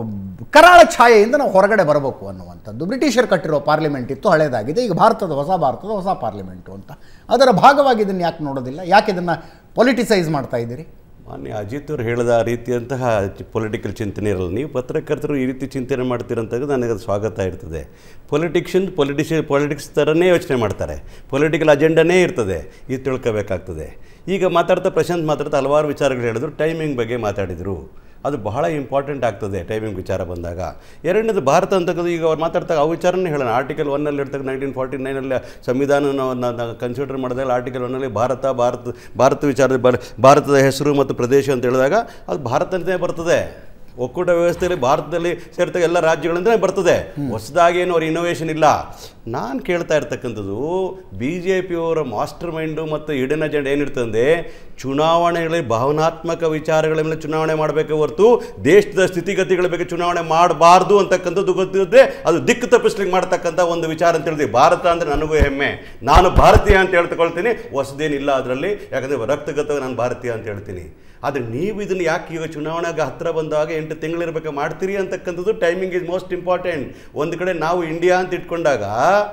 ಕರಾಳ ಛಾಯೆಯಿಂದ ನಾವು ಹೊರಗಡೆ ಬರಬೇಕು ಅನ್ನುವಂಥದ್ದು. ಬ್ರಿಟಿಷರು ಕಟ್ಟಿರೋ ಪಾರ್ಲಿಮೆಂಟ್ ಇತ್ತು, ಹಳೇದಾಗಿದೆ. ಈಗ ಭಾರತದ ಹೊಸ ಭಾರತದ ಹೊಸ ಪಾರ್ಲಿಮೆಂಟು ಅಂತ. ಅದರ ಭಾಗವಾಗಿ ಇದನ್ನು ಯಾಕೆ ನೋಡೋದಿಲ್ಲ? ಯಾಕೆ ಇದನ್ನು ಪೊಲಿಟಿಸೈಸ್ ಮಾಡ್ತಾ ಇದ್ದೀರಿ? ಮಾನ್ಯ ಅಜಿತ್ ಅವರು ಹೇಳಿದ ರೀತಿಯಂತಹ ಪೊಲಿಟಿಕಲ್ ಚಿಂತನೆ ಇರಲ್ಲ. ನೀವು ಪತ್ರಕರ್ತರು ಈ ರೀತಿ ಚಿಂತನೆ ಮಾಡ್ತೀರಂತಾಗ ನನಗೆ ಅದು ಸ್ವಾಗತ ಇರ್ತದೆ. ಪೊಲಿಟಿಷಿಯನ್ ಪೊಲಿಟಿಷಿಯನ್ ಪೊಲಿಟಿಕ್ಸ್ ಥರನೇ ಯೋಚನೆ ಮಾಡ್ತಾರೆ, ಪೊಲಿಟಿಕಲ್ ಅಜೆಂಡನೇ ಇರ್ತದೆ, ಇದು ತಿಳ್ಕೋಬೇಕಾಗ್ತದೆ. ಈಗ ಮಾತಾಡ್ತಾ ಪ್ರಶಾಂತ್ ಮಾತಾಡ್ತಾ ಹಲವಾರು ವಿಚಾರಗಳು ಹೇಳಿದ್ರು. ಟೈಮಿಂಗ್ ಬಗ್ಗೆ ಮಾತಾಡಿದರು, ಅದು ಬಹಳ ಇಂಪಾರ್ಟೆಂಟ್ ಆಗ್ತದೆ ಟೈಮಿಂಗ್ ವಿಚಾರ ಬಂದಾಗ. ಎರಡನೇದು ಭಾರತ ಅಂತಕ್ಕಂಥ ಈಗ ಅವ್ರು ಮಾತಾಡ್ತಾ ಆ ವಿಚಾರನೇ ಹೇಳೋಣ. ಆರ್ಟಿಕಲ್ ಒನ್ನಲ್ಲಿ ಇರ್ತಕ್ಕ ನೈನ್ಟೀನ್ ಫಾರ್ಟಿ ನೈನಲ್ಲಿ ಸಂವಿಧಾನವನ್ನು ಕನ್ಸಿಡರ್ ಮಾಡಿದಾಗ ಆರ್ಟಿಕಲ್ ಒನ್ನಲ್ಲಿ ಭಾರತ ಭಾರತ ಭಾರತ ವಿಚಾರದ ಭಾರತದ ಹೆಸರು ಮತ್ತು ಪ್ರದೇಶ ಅಂತ ಹೇಳಿದಾಗ ಅದು ಭಾರತನೇ ಬರ್ತದೆ. ಒಕ್ಕೂಟ ವ್ಯವಸ್ಥೆಯಲ್ಲಿ ಭಾರತದಲ್ಲಿ ಸೇರ್ತಾಗ ಎಲ್ಲ ರಾಜ್ಯಗಳಿಂದಲೇ ಬರ್ತದೆ. ಹೊಸದಾಗಿ ಏನು ಅವ್ರ ಇನೋವೇಷನ್ ಇಲ್ಲ. ನಾನು ಕೇಳ್ತಾ ಇರ್ತಕ್ಕಂಥದ್ದು ಬಿ ಜೆ ಪಿಯವರ ಮಾಸ್ಟರ್ ಮೈಂಡು ಮತ್ತು ಹಿಡನ್ ಅಜೆಂಡ ಏನಿರ್ತಂದೆ, ಚುನಾವಣೆಗಳಲ್ಲಿ ಭಾವನಾತ್ಮಕ ವಿಚಾರಗಳ ಮೇಲೆ ಚುನಾವಣೆ ಮಾಡಬೇಕೆ ಹೊರತು ದೇಶದ ಸ್ಥಿತಿಗತಿಗಳ ಬಗ್ಗೆ ಚುನಾವಣೆ ಮಾಡಬಾರ್ದು ಅಂತಕ್ಕಂಥದ್ದು ಗೊತ್ತಿರುತ್ತೆ. ಅದು ದಿಕ್ಕು ತಪ್ಪಿಸ್ಲಿಕ್ಕೆ ಮಾಡ್ತಕ್ಕಂಥ ಒಂದು ವಿಚಾರ ಅಂತ ಹೇಳ್ತೀವಿ. ಭಾರತ ಅಂದರೆ ನನಗೂ ಹೆಮ್ಮೆ, ನಾನು ಭಾರತೀಯ ಅಂತ ಹೇಳ್ತಕೊಳ್ತೀನಿ, ಹೊಸದೇನಿಲ್ಲ ಅದರಲ್ಲಿ. ಯಾಕಂದರೆ ರಕ್ತಗತವಾಗಿ ನಾನು ಭಾರತೀಯ ಅಂತ ಹೇಳ್ತೀನಿ. ಆದರೆ ನೀವು ಇದನ್ನು ಯಾಕೆ ಈಗ ಚುನಾವಣೆಗೆ ಹತ್ತಿರ ಬಂದಾಗ ಎಂಟು ತಿಂಗಳಿರ್ಬೇಕು ಮಾಡ್ತೀರಿ ಅಂತಕ್ಕಂಥದ್ದು ಟೈಮಿಂಗ್ ಈಸ್ ಮೋಸ್ಟ್ ಇಂಪಾರ್ಟೆಂಟ್. ಒಂದು ಕಡೆ ನಾವು ಇಂಡಿಯಾ ಅಂತ ಇಟ್ಕೊಂಡಾಗ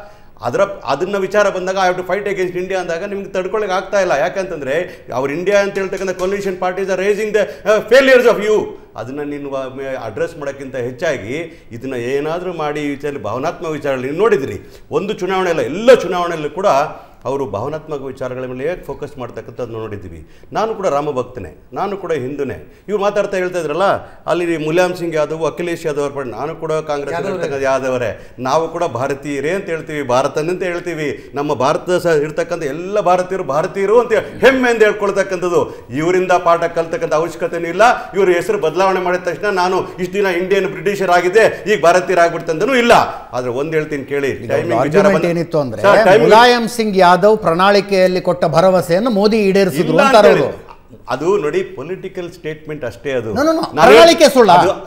ಅದರ ಅದನ್ನ ವಿಚಾರ ಬಂದಾಗ I have to fight against India ಅಂದಾಗ ನಿಮ್ಗೆ ತಡ್ಕೊಳ್ಳೋಕೆ ಆಗ್ತಾ ಇಲ್ಲ. ಯಾಕಂತಂದರೆ ಅವ್ರು ಇಂಡಿಯಾ ಅಂತ ಹೇಳ್ತಕ್ಕಂಥ collusion parties are raising the failures of you. ಅದನ್ನು ನೀನು ಅಡ್ರೆಸ್ ಮಾಡೋಕ್ಕಿಂತ ಹೆಚ್ಚಾಗಿ ಇದನ್ನು ಏನಾದರೂ ಮಾಡಿ ಈ ವಿಚಾರ ಭಾವನಾತ್ಮಕ ವಿಚಾರಗಳು ನೀವು ನೋಡಿದಿರಿ. ಒಂದು ಚುನಾವಣೆ ಅಲ್ಲ, ಎಲ್ಲ ಚುನಾವಣೆಯಲ್ಲೂ ಕೂಡ ಅವರು ಭಾವನಾತ್ಮಕ ವಿಚಾರಗಳ ಮೇಲೆ ಹೇಗೆ ಫೋಕಸ್ ಮಾಡ್ತಕ್ಕಂಥದ್ದು ನೋಡಿದ್ದೀವಿ. ನಾನು ಕೂಡ ರಾಮಭಕ್ತನೇ, ನಾನು ಕೂಡ ಹಿಂದೂನೇ. ಇವ್ರು ಮಾತಾಡ್ತಾ ಹೇಳ್ತಾ ಇದ್ರಲ್ಲ, ಅಲ್ಲಿ ಮುಲಾಯಂ ಸಿಂಗ್ ಯಾದವ್, ಅಖಿಲೇಶ್ ಯಾದವ್ ಅವ್ರ ಪಡೆ, ನಾನು ಕೂಡ ಕಾಂಗ್ರೆಸ್ ಇರ್ತಕ್ಕಂಥ ಯಾದವರೇ, ನಾವು ಕೂಡ ಭಾರತೀಯರೇ ಅಂತ ಹೇಳ್ತೀವಿ, ಭಾರತನಂತ ಹೇಳ್ತೀವಿ. ನಮ್ಮ ಭಾರತ ಸಹ ಇರ್ತಕ್ಕಂಥ ಎಲ್ಲ ಭಾರತೀಯರು ಭಾರತೀಯರು ಅಂತ ಹೆಮ್ಮೆ ಅಂತ ಹೇಳ್ಕೊಳ್ತಕ್ಕಂಥದ್ದು. ಇವರಿಂದ ಪಾಠ ಕಲ್ತಕ್ಕಂಥ ಅವಶ್ಯಕತೆಯೂ ಇಲ್ಲ. ಇವರು ಹೆಸರು ಬದಲಾವಣೆ ಮಾಡಿದ ತಕ್ಷಣ ನಾನು ಇಷ್ಟು ದಿನ ಇಂಡಿಯನ್ ಬ್ರಿಟಿಷರ್ ಆಗಿದೆ, ಈಗ ಭಾರತೀಯರಾಗ್ಬಿಡ್ತಂತನೂ ಇಲ್ಲ. ಆದ್ರೆ ಒಂದ್ ಹೇಳ್ತೀನಿ ಕೇಳಿ, ಏನಿತ್ತು ಅಂದ್ರೆ ಮುಲಾಯಂ ಸಿಂಗ್ ಯಾದವ್ ಪ್ರಣಾಳಿಕೆಯಲ್ಲಿ ಕೊಟ್ಟ ಭರವಸೆಯನ್ನು ಮೋದಿ ಈಡೇರಿಸಿದ್ರು ಅಂತ ಅದು ನೋಡಿ, ಪೊಲಿಟಿಕಲ್ ಸ್ಟೇಟ್ಮೆಂಟ್ ಅಷ್ಟೇ. ಅದು ಪ್ರಣಾಳಿಕೆ ಸುಳ್ಳ?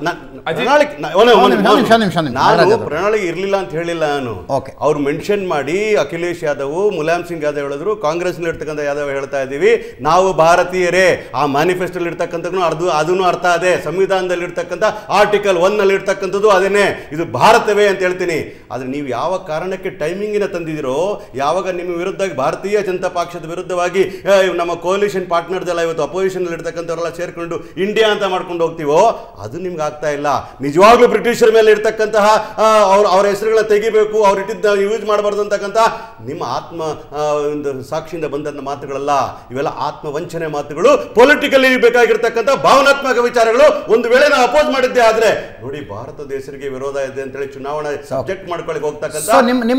ನಾನು ಪ್ರಣಾಳಿಕೆ ಇರ್ಲಿಲ್ಲ ಅಂತ ಹೇಳಿಲ್ಲ ನಾನು. ಅವ್ರು ಮೆನ್ಷನ್ ಮಾಡಿ ಅಖಿಲೇಶ್ ಯಾದವ್, ಮುಲಾಯಂ ಸಿಂಗ್ ಯಾದವ್ ಹೇಳಿದ್ರು, ಕಾಂಗ್ರೆಸ್ ಇರ್ತಕ್ಕಂಥ ಯಾದವ್ ಹೇಳ್ತಾ ಇದೀವಿ ನಾವು ಭಾರತೀಯರೇ. ಆ ಮ್ಯಾನಿಫೆಸ್ಟೋಲ್ಲಿ ಇರ್ತಕ್ಕಂಥ ಅದು ಅದನ್ನು ಅರ್ಥ ಅದೇ, ಸಂವಿಧಾನದಲ್ಲಿ ಇರ್ತಕ್ಕಂಥ ಆರ್ಟಿಕಲ್ ಒನ್ ನಲ್ಲಿ ಇರ್ತಕ್ಕಂಥದ್ದು ಅದೇನೆ, ಇದು ಭಾರತವೇ ಅಂತ ಹೇಳ್ತೀನಿ. ಆದ್ರೆ ನೀವು ಯಾವ ಕಾರಣಕ್ಕೆ ಟೈಮಿಂಗಿನ ತಂದಿದಿರೋ, ಯಾವಾಗ ನಿಮ್ಮ ವಿರುದ್ಧ ಭಾರತೀಯ ಜನತಾ ಪಕ್ಷದ ವಿರುದ್ಧವಾಗಿ ನಮ್ಮ ಕೋಲಿಷನ್ ಪಾರ್ಟ್ನರ್ದೆಲ್ಲ ಇವತ್ತು ಅಪೋಸಿಷನ್ ಇರ್ತಕ್ಕಂಥವರೆಲ್ಲ ಸೇರ್ಕೊಂಡು ಇಂಡಿಯಾ ಅಂತ ಮಾಡ್ಕೊಂಡು ಹೋಗ್ತೀವೋ ಅದು ನಿಮ್ಗೆ ಆಗ್ತಾ ಇಲ್ಲ. ನಿಜವಾಗ್ಲೂ ಬ್ರಿಟಿಷರ ಮೇಲೆ ಇರ್ತಕ್ಕಂತಹ ಅವ್ರ ಅವ್ರ ಹೆಸರುಗಳನ್ನ ತೆಗಿಬೇಕು, ಅವ್ರು ಇಟ್ಟಿದ್ದ ಯೂಸ್ ಮಾಡಬಾರ್ದು ಅಂತಕ್ಕಂಥ ನಿಮ್ಮ ಆತ್ಮ ಸಾಕ್ಷಿಯಿಂದ ಬಂದಂಥ ಮಾತುಗಳಲ್ಲ ಇವೆಲ್ಲ, ಆತ್ಮ ವಂಚನೆ ಮಾತುಗಳು, ಪೊಲಿಟಿಕಲಿ ಬೇಕಾಗಿರ್ತಕ್ಕಂಥ ಭಾವನಾತ್ಮಕ ವಿಚಾರಗಳು. ಒಂದು ವೇಳೆ ನಾವು ಅಪೋಸ್ ಮಾಡಿದ್ದೆ ಆದ್ರೆ ನೋಡಿ, ಭಾರತದ ಹೆಸರಿಗೆ ವಿರೋಧ ಇದೆ ಅಂತ ಹೇಳಿ ಚುನಾವಣೆ ಸಬ್ಜೆಕ್ಟ್ ಮಾಡ್ಕೊಳ್ಳಿಕ್ಕೆ ಹೋಗ್ತಕ್ಕಂಥ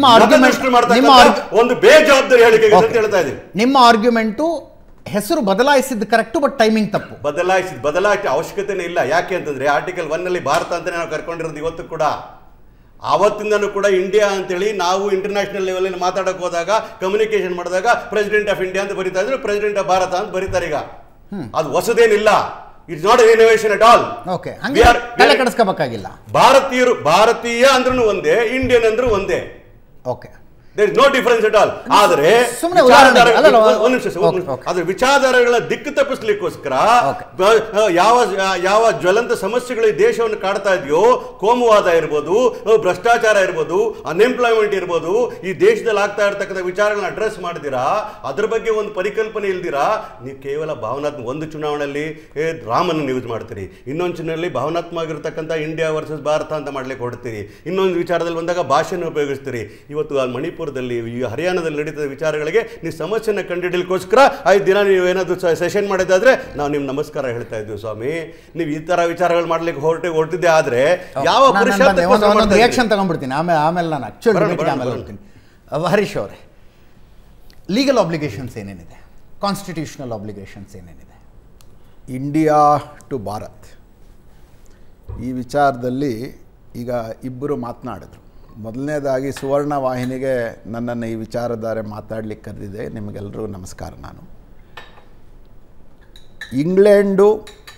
ಒಂದು ಬೇಜವಾಬ್ದಾರಿ ಹೇಳಿಕೆ ಅಂತ ಹೇಳ್ತಾ ಇದ್ದೀವಿ. ನಿಮ್ಮ ಆರ್ಗ್ಯುಮೆಂಟು ಹೆಸರು ಬದಲಾಯಿಸಿದ್ದು ಕರೆಕ್ಟ್, ಬಟ್ ಟೈಮಿಂಗ್ ತಪ್ಪು. ಬದಲಾಯಿಸಿದ ಬದಲಾಯಿಸಿ ಅವಶ್ಯಕತೆನೇ ಇಲ್ಲ. ಯಾಕೆ ಅಂತಂದ್ರೆ ಆರ್ಟಿಕಲ್ ಒನ್ ನಲ್ಲಿ ಭಾರತ ಅಂತಾನೆ ನಾವು ಕರ್ಕೊಂಡಿರೋದು ಇವತ್ತು ಕೂಡ. ಆವತ್ತಿಂದನೂ ಕೂಡ ಇಂಡಿಯಾ ಅಂತೇಳಿ ನಾವು ಇಂಟರ್ನ್ಯಾಷನಲ್ ಲೆವೆಲ್ ಮಾತಾಡಕ್ ಹೋದಾಗ, ಕಮ್ಯುನಿಕೇಶನ್ ಮಾಡಿದಾಗ ಪ್ರೆಸಿಡೆಂಟ್ ಆಫ್ ಇಂಡಿಯಾ ಅಂತ ಬರೀತಾ ಇದ್ರು, ಪ್ರೆಸಿಡೆಂಟ್ ಆಫ್ ಭಾರತ ಅಂತ ಬರೀತಾರೆ. ಈಗ ಅದು ಹೊಸದೇನಿಲ್ಲ. It's not innovation at all. Okay, ತಲೆ ಕೆಡಿಸ್ಕೋಬೇಕಾಗಿಲ್ಲ. ಭಾರತೀಯರು ಭಾರತೀಯ ಅಂದ್ರೂ ಒಂದೇ, ಇಂಡಿಯನ್ ಅಂದ್ರೂ ಒಂದೇ. Okay, there is no difference at all. ಆದರೆ ಅದ್ರ ವಿಚಾರಗಳ ದಿಕ್ಕು ತಪ್ಪಿಸ್ಲಿಕ್ಕೋಸ್ಕರ ಯಾವ ಯಾವ ಜ್ವಲಂತ ಸಮಸ್ಯೆಗಳು ಈ ದೇಶವನ್ನು ಕಾಡ್ತಾ ಇದೆಯೋ, ಕೋಮುವಾದ ಇರ್ಬೋದು, ಭ್ರಷ್ಟಾಚಾರ ಇರ್ಬೋದು, ಅನ್ಎಂಪ್ಲಾಯ್ಮೆಂಟ್ ಇರ್ಬೋದು, ಈ ದೇಶದಲ್ಲಿ ಆಗ್ತಾ ಇರ್ತಕ್ಕಂಥ ವಿಚಾರಗಳನ್ನ ಅಡ್ರೆಸ್ ಮಾಡಿದಿರಾ, ಅದ್ರ ಬಗ್ಗೆ ಒಂದು ಪರಿಕಲ್ಪನೆ ಇಲ್ದಿರಾ ನೀವು ಕೇವಲ ಭಾವನಾತ್ಮಕ ಒಂದು ಚುನಾವಣೆಯಲ್ಲಿ ರಾಮನ್ನು ಯೂಸ್ ಮಾಡ್ತೀರಿ, ಇನ್ನೊಂದು ಚುನಾವಣೆಯಲ್ಲಿ ಭಾವನಾತ್ಮಕ ಇರತಕ್ಕಂಥ ಇಂಡಿಯಾ ವರ್ಸಸ್ ಭಾರತ ಅಂತ ಮಾಡ್ಲಿಕ್ಕೆ ಹೊಡ್ತೀರಿ, ಇನ್ನೊಂದು ವಿಚಾರದಲ್ಲಿ ಬಂದಾಗ ಭಾಷೆಯನ್ನು ಉಪಯೋಗಿಸ್ತೀರಿ. ಇವತ್ತು ಮಣಿಪುರ ಈ ಹರಿಯಾಣದಲ್ಲಿ ನಡೀತದ ವಿಚಾರಗಳಿಗೆ ನೀವು ಸಮಸ್ಯೆನ ಕಂಡುಹಿಡಿಯಲಿಕ್ಕೋಸ್ಕರ ಐದು ದಿನ ನೀವು ಏನಾದ್ರು ಸೆಷನ್ ಮಾಡಿದಾದ್ರೆ ನಾವು ನಿಮ್ಗೆ ನಮಸ್ಕಾರ ಹೇಳ್ತಾ ಇದ್ವಿ ಸ್ವಾಮಿ. ನೀವು ಈ ತರ ವಿಚಾರಗಳು ಮಾಡ್ಲಿಕ್ಕೆ ಹೊರಟೆ ಹೊರಟಿದ್ದೆ ಆದ್ರೆ ಯಾವ ರಿಯಾಕ್ಷನ್ ತಗೊಂಡ್ಬಿಡ್ತೀನಿ ಆಮೇಲೆ ಆಮೇಲೆ ನಾನು ಆಕ್ಚುಲಿ ಆಮೇಲೆ ಹೇಳ್ತೀನಿ. ಹರೀಶ್ ಅವರೇ, ಲೀಗಲ್ ಆಬ್ಲಿಗೇಷನ್ಸ್ ಏನೇನಿದೆ, ಕಾನ್ಸ್ಟಿಟ್ಯೂಷನಲ್ ಆಬ್ಲಿಗೇಷನ್ಸ್ ಏನೇನಿದೆ? ಇಂಡಿಯಾ ಟು ಭಾರತ್ ಈ ವಿಚಾರದಲ್ಲಿ ಈಗ ಇಬ್ಬರು ಮಾತನಾಡಿದ್ರು. ಮೊದಲನೇದಾಗಿ ಸುವರ್ಣ ವಾಹಿನಿಗೆ ನನ್ನನ್ನು ಈ ವಿಚಾರಧಾರೆ ಮಾತಾಡಲಿಕ್ಕೆ ಕರೆದಿದೆ. ನಿಮಗೆಲ್ಲರೂ ನಮಸ್ಕಾರ. ನಾನು ಇಂಗ್ಲೆಂಡು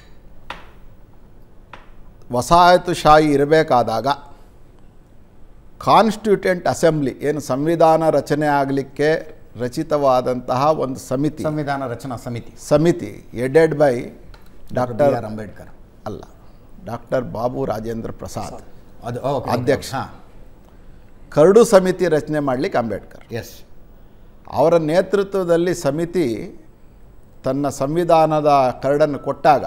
ವಸಾಹತುಶಾಹಿ ಇರಬೇಕಾದಾಗ ಕಾನ್ಸ್ಟಿಟ್ಯೂಟೆಂಟ್ ಅಸೆಂಬ್ಲಿ ಏನು ಸಂವಿಧಾನ ರಚನೆ ಆಗಲಿಕ್ಕೆ ರಚಿತವಾದಂತಹ ಒಂದು ಸಮಿತಿ, ಸಂವಿಧಾನ ರಚನಾ ಸಮಿತಿ ಸಮಿತಿ aided by doctor R Ambedkar ಅಲ್ಲ ಡಾಕ್ಟರ್ ಬಾಬು ರಾಜೇಂದ್ರ ಪ್ರಸಾದ್ ಅದು ಅಧ್ಯಕ್ಷ. ಕರಡು ಸಮಿತಿ ರಚನೆ ಮಾಡಲಿಕ್ಕೆ ಅಂಬೇಡ್ಕರ್. ಎಸ್, ಅವರ ನೇತೃತ್ವದಲ್ಲಿ ಸಮಿತಿ ತನ್ನ ಸಂವಿಧಾನದ ಕರಡನ್ನು ಕೊಟ್ಟಾಗ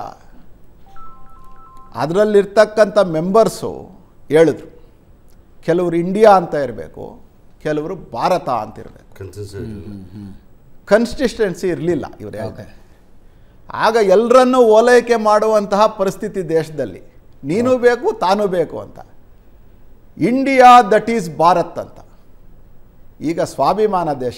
ಅದರಲ್ಲಿರ್ತಕ್ಕಂಥ ಮೆಂಬರ್ಸು ಹೇಳಿದ್ರು, ಕೆಲವರು ಇಂಡಿಯಾ ಅಂತ ಇರಬೇಕು, ಕೆಲವರು ಭಾರತ ಅಂತ ಇರಬೇಕು. ಕನ್ಸಿಸ್ಟೆನ್ಸಿ ಇರಲಿಲ್ಲ ಇವರೇ. ಆಗ ಎಲ್ಲರನ್ನೂ ಓಲೈಕೆ ಮಾಡುವಂತಹ ಪರಿಸ್ಥಿತಿ ದೇಶದಲ್ಲಿ, ನೀನು ಬೇಕು ತಾನೂ ಬೇಕು ಅಂತ. ಇಂಡಿಯಾ ದಟ್ ಈಸ್ ಭಾರತ್ ಅಂತ. ಈಗ ಸ್ವಾಭಿಮಾನ ದೇಶ,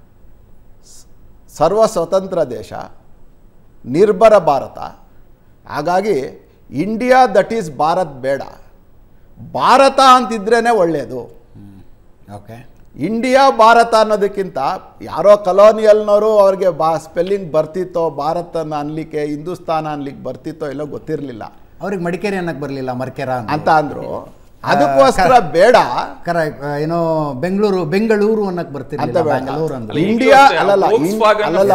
ಸರ್ವ ಸ್ವತಂತ್ರ ದೇಶ, ನಿರ್ಭರ ಭಾರತ. ಹಾಗಾಗಿ ಇಂಡಿಯಾ ದಟ್ ಈಸ್ ಭಾರತ್ ಬೇಡ, ಭಾರತ ಅಂತಿದ್ರೇ ಒಳ್ಳೆಯದು. ಓಕೆ, ಇಂಡಿಯಾ ಭಾರತ ಅನ್ನೋದಕ್ಕಿಂತ ಯಾರೋ ಕಲೋನಿಯಲ್ನವರು ಅವ್ರಿಗೆ ಬಾ ಸ್ಪೆಲ್ಲಿಂಗ್ ಬರ್ತಿತ್ತೋ, ಭಾರತನ ಅನ್ಲಿಕ್ಕೆ ಹಿಂದೂಸ್ತಾನ ಅನ್ಲಿಕ್ಕೆ ಬರ್ತಿತ್ತೋ ಎಲ್ಲೋ ಗೊತ್ತಿರಲಿಲ್ಲ. ಅವ್ರಿಗೆ ಮಡಿಕೇರಿ ಅನ್ನಕ್ಕೆ ಬರಲಿಲ್ಲ, ಮರ್ಕೆರ ಅಂತ ಅಂದರು. ಅದಕ್ಕೋಸ್ಕರ ಬೇಡ, ಏನೋ ಬೆಂಗಳೂರು ಬೆಂಗಳೂರು ಅನ್ನಕ್ಕೆ ಬರ್ತಿರ್ಲಿಲ್ಲ, ಬೆಂಗಳೂರು ಅಂದ್ರೆ ಇಂಡಿಯಾ ಅಲ್ಲಲ್ಲ ಅಲ್ಲಲ್ಲ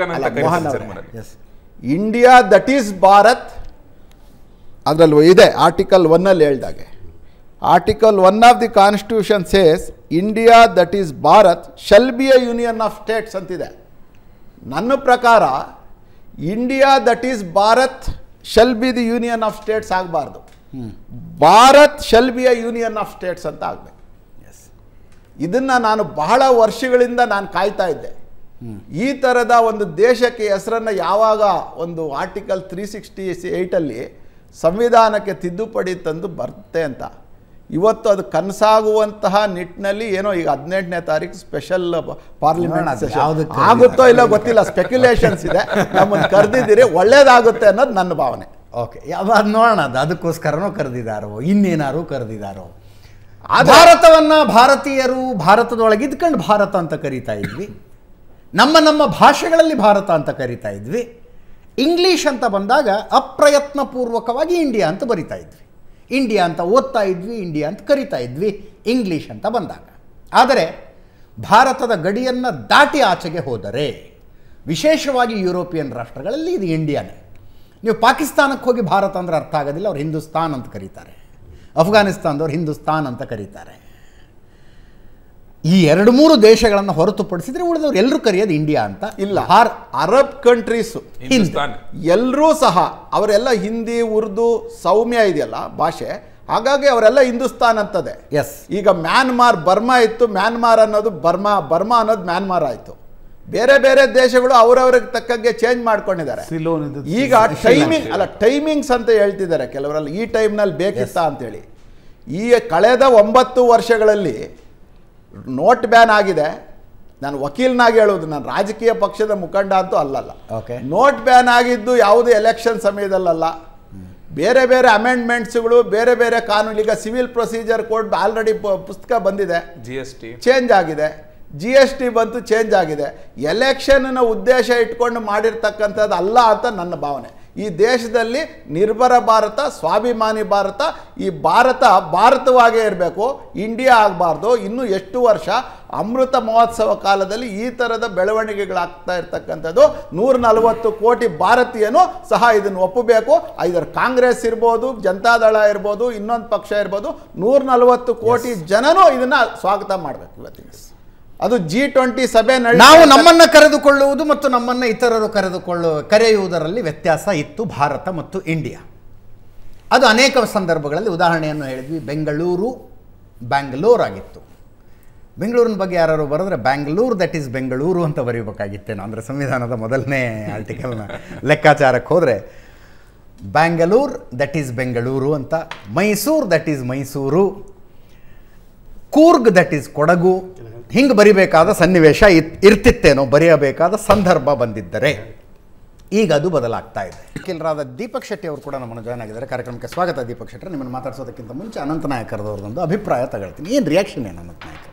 ಇಂಡಿಯಾ ದಟ್ ಈಸ್ ಭಾರತ್ ಅದರಲ್ಲಿ ಇದೆ ಆರ್ಟಿಕಲ್ ಒನ್ನಲ್ಲಿ ಹೇಳ್ದಾಗೆ. Article one of the Constitution says, India that is Bharat shall be a union of states ಅಂತಿದೆ. ನನ್ನ ಪ್ರಕಾರ India that is Bharat shall be the union of states ಆಗಬಾರ್ದು, Bharat shall be a union of states ಅಂತ ಆಗಬೇಕು. ಎಸ್, ಇದನ್ನು ನಾನು ಬಹಳ ವರ್ಷಗಳಿಂದ ನಾನು ಕಾಯ್ತಾ ಇದ್ದೆ. ಈ ಥರದ ಒಂದು ದೇಶಕ್ಕೆ ಹೆಸರನ್ನು ಯಾವಾಗ ಒಂದು ಆರ್ಟಿಕಲ್ ತ್ರೀ ಸಿಕ್ಸ್ಟಿ ಏಯ್ಟಲ್ಲಿ ಸಂವಿಧಾನಕ್ಕೆ ತಿದ್ದುಪಡಿ ತಂದು ಬರುತ್ತೆ ಅಂತ, ಇವತ್ತು ಅದು ಕನಸಾಗುವಂತಹ ನಿಟ್ಟಿನಲ್ಲಿ ಏನೋ ಈಗ ಹದಿನೆಂಟನೇ ತಾರೀಕು ಸ್ಪೆಷಲ್ ಪಾರ್ಲಿಮೆಂಟ್ ಸೆಷನ್ ಆಗುತ್ತೋ ಇಲ್ಲ ಗೊತ್ತಿಲ್ಲ, ಸ್ಪೆಕ್ಯುಲೇಷನ್ಸ್ ಇದೆ. ನಮ್ಮನ್ನು ಕರೆದಿದ್ದೀರಿ, ಒಳ್ಳೇದಾಗುತ್ತೆ ಅನ್ನೋದು ನನ್ನ ಭಾವನೆ. ಓಕೆ, ಯಾವಾಗ ನೋಡೋಣ, ಅದು ಅದಕ್ಕೋಸ್ಕರನೂ ಕರೆದಿದ್ದಾರೋ ಇನ್ನೇನಾರು ಕರೆದಿದ್ದಾರೋ. ಭಾರತವನ್ನು ಭಾರತೀಯರು ಭಾರತದೊಳಗೆ ಇದ್ಕೊಂಡು ಭಾರತ ಅಂತ ಕರೀತಾ ಇದ್ವಿ, ನಮ್ಮ ನಮ್ಮ ಭಾಷೆಗಳಲ್ಲಿ ಭಾರತ ಅಂತ ಕರೀತಾ ಇದ್ವಿ. ಇಂಗ್ಲೀಷ್ ಅಂತ ಬಂದಾಗ ಅಪ್ರಯತ್ನಪೂರ್ವಕವಾಗಿ ಇಂಡಿಯಾ ಅಂತ ಬರಿತಾ ಇದ್ವಿ, ಇಂಡಿಯಾ ಅಂತ ಓದ್ತಾ ಇದ್ವಿ, ಇಂಡಿಯಾ ಅಂತ ಕರಿತಾ ಇದ್ವಿ ಇಂಗ್ಲೀಷ್ ಅಂತ ಬಂದಾಗ. ಆದರೆ ಭಾರತದ ಗಡಿಯನ್ನು ದಾಟಿ ಆಚೆಗೆ ಹೋದರೆ, ವಿಶೇಷವಾಗಿ ಯುರೋಪಿಯನ್ ರಾಷ್ಟ್ರಗಳಲ್ಲಿ ಇದು ಇಂಡಿಯಾನೇ. ನೀವು ಪಾಕಿಸ್ತಾನಕ್ಕೆ ಹೋಗಿ ಭಾರತ ಅಂದರೆ ಅರ್ಥ ಆಗೋದಿಲ್ಲ, ಅವ್ರು ಹಿಂದೂಸ್ತಾನ್ ಅಂತ ಕರೀತಾರೆ. ಅಫ್ಘಾನಿಸ್ತಾನದವ್ರು ಹಿಂದೂಸ್ತಾನ್ ಅಂತ ಕರೀತಾರೆ. ಈ ಎರಡು ಮೂರು ದೇಶಗಳನ್ನು ಹೊರತುಪಡಿಸಿದರೆ ಉಳಿದವ್ರು ಎಲ್ಲರೂ ಕರೆಯೋದು ಇಂಡಿಯಾ ಅಂತ ಇಲ್ಲ. ಅರಬ್ ಕಂಟ್ರೀಸು ಎಲ್ಲರೂ ಸಹ ಅವರೆಲ್ಲ ಹಿಂದಿ ಉರ್ದು ಸೌಮ್ಯ ಇದೆಯಲ್ಲ ಭಾಷೆ, ಹಾಗಾಗಿ ಅವರೆಲ್ಲ ಹಿಂದೂಸ್ತಾನ್ ಅಂತದೆ. ಎಸ್, ಈಗ ಮ್ಯಾನ್ಮಾರ್ ಬರ್ಮಾ ಇತ್ತು, ಮ್ಯಾನ್ಮಾರ್ ಅನ್ನೋದು ಬರ್ಮಾ, ಬರ್ಮಾ ಅನ್ನೋದು ಮ್ಯಾನ್ಮಾರ್ ಆಯಿತು. ಬೇರೆ ಬೇರೆ ದೇಶಗಳು ಅವರವ್ರಿಗೆ ತಕ್ಕಂಗೆ ಚೇಂಜ್ ಮಾಡ್ಕೊಂಡಿದ್ದಾರೆ. ಈಗ ಟೈಮಿಂಗ್ ಅಲ್ಲ, ಟೈಮಿಂಗ್ಸ್ ಅಂತ ಹೇಳ್ತಿದ್ದಾರೆ ಕೆಲವರೆಲ್ಲ, ಈ ಟೈಮ್ನಲ್ಲಿ ಬೇಕಿತ್ತಾ ಅಂತೇಳಿ. ಈ ಕಳೆದ ಒಂಬತ್ತು ವರ್ಷಗಳಲ್ಲಿ ನೋಟ್ ಬ್ಯಾನ್ ಆಗಿದೆ. ನಾನು ವಕೀಲನಾಗಿ ಹೇಳೋದು, ನಾನು ರಾಜಕೀಯ ಪಕ್ಷದ ಮುಖಂಡ ಅಂತೂ ಅಲ್ಲಲ್ಲ. ಓಕೆ, ನೋಟ್ ಬ್ಯಾನ್ ಆಗಿದ್ದು ಯಾವುದೇ ಎಲೆಕ್ಷನ್ ಸಮಯದಲ್ಲ, ಬೇರೆ ಬೇರೆ ಅಮೆಂಡ್ಮೆಂಟ್ಸ್ಗಳು, ಬೇರೆ ಬೇರೆ ಕಾನೂನು. ಈಗ ಸಿವಿಲ್ ಪ್ರೊಸೀಜರ್ ಕೋಡ್ ಆಲ್ರೆಡಿ ಪುಸ್ತಕ ಬಂದಿದೆ, ಜಿ ಎಸ್ ಟಿ ಚೇಂಜ್ ಆಗಿದೆ, ಜಿ ಎಸ್ ಟಿ ಬಂತು, ಚೇಂಜ್ ಆಗಿದೆ. ಎಲೆಕ್ಷನ್ನ ಉದ್ದೇಶ ಇಟ್ಕೊಂಡು ಮಾಡಿರ್ತಕ್ಕಂಥದ್ದು ಅಲ್ಲ ಅಂತ ನನ್ನ ಭಾವನೆ. ಈ ದೇಶದಲ್ಲಿ ನಿರ್ಭರ ಭಾರತ, ಸ್ವಾಭಿಮಾನಿ ಭಾರತ, ಈ ಭಾರತ ಭಾರತವಾಗೇ ಇರಬೇಕು, ಇಂಡಿಯಾ ಆಗಬಾರ್ದು. ಇನ್ನು ಎಷ್ಟು ವರ್ಷ ಅಮೃತ ಮಹೋತ್ಸವ ಕಾಲದಲ್ಲಿ ಈ ಥರದ ಬೆಳವಣಿಗೆಗಳಾಗ್ತಾ ಇರ್ತಕ್ಕಂಥದ್ದು. ನೂರ ನಲವತ್ತು ಕೋಟಿ ಭಾರತೀಯನು ಸಹ ಇದನ್ನು ಒಪ್ಪಬೇಕು. ಇದರ ಕಾಂಗ್ರೆಸ್ ಇರ್ಬೋದು, ಜನತಾದಳ ಇರ್ಬೋದು, ಇನ್ನೊಂದು ಪಕ್ಷ ಇರ್ಬೋದು, ನೂರ ನಲವತ್ತು ಕೋಟಿ ಜನನೂ ಇದನ್ನು ಸ್ವಾಗತ ಮಾಡಬೇಕು. ಇವತ್ತಿನ ಅದು ಜಿ ಟ್ವೆಂಟಿ ಸಭೆ ನಾವು ನಮ್ಮನ್ನು ಕರೆದುಕೊಳ್ಳುವುದು ಮತ್ತು ನಮ್ಮನ್ನು ಇತರರು ಕರೆದುಕೊಳ್ಳುವ ಕರೆಯುವುದರಲ್ಲಿ ವ್ಯತ್ಯಾಸ ಇತ್ತು, ಭಾರತ ಮತ್ತು ಇಂಡಿಯಾ. ಅದು ಅನೇಕ ಸಂದರ್ಭಗಳಲ್ಲಿ ಉದಾಹರಣೆಯನ್ನು ಹೇಳಿದ್ವಿ. ಬೆಂಗಳೂರು ಬ್ಯಾಂಗ್ಳೂರ್ ಆಗಿತ್ತು. ಬೆಂಗಳೂರಿನ ಬಗ್ಗೆ ಯಾರು ಬರೆದ್ರೆ ಬ್ಯಾಂಗ್ಳೂರ್ ದಟ್ ಈಸ್ ಬೆಂಗಳೂರು ಅಂತ ಬರೀಬೇಕಾಗಿತ್ತೇನೋ. ಅಂದರೆ ಸಂವಿಧಾನದ ಮೊದಲನೇ ಆರ್ಟಿಕಲ್ನ ಲೆಕ್ಕಾಚಾರಕ್ಕೆ ಹೋದರೆ ಬ್ಯಾಂಗ್ಳೂರ್ ದಟ್ ಈಸ್ ಬೆಂಗಳೂರು ಅಂತ, Mysuru that is Mysuru, Coorg that is Kodagu, ಹಿಂಗೆ ಬರಿಬೇಕಾದ ಸನ್ನಿವೇಶ ಇರ್ತಿತ್ತೇನೋ, ಬರೆಯಬೇಕಾದ ಸಂದರ್ಭ ಬಂದಿದ್ದರೆ. ಈಗ ಅದು ಬದಲಾಗ್ತಾ ಇದೆ. ವಕೀಲರಾದ ದೀಪಕ್ ಶೆಟ್ಟಿ ಅವರು ಕೂಡ ನಮ್ಮನ್ನು ಜಾಯ್ನ್ ಆಗಿದ್ದಾರೆ. ಕಾರ್ಯಕ್ರಮಕ್ಕೆ ಸ್ವಾಗತ ದೀಪಕ್ ಶೆಟ್ಟಿ. ನಿಮ್ಮನ್ನು ಮಾತಾಡ್ಸೋದಕ್ಕಿಂತ ಮುಂಚೆ ಅನಂತ ನಾಯಕರದವ್ರದ್ದೊಂದು ಅಭಿಪ್ರಾಯ ತಗೊಳ್ತೀನಿ. ಏನು ರಿಯಾಕ್ಷನ್ ಏನು ಅನಂತ ನಾಯಕರು?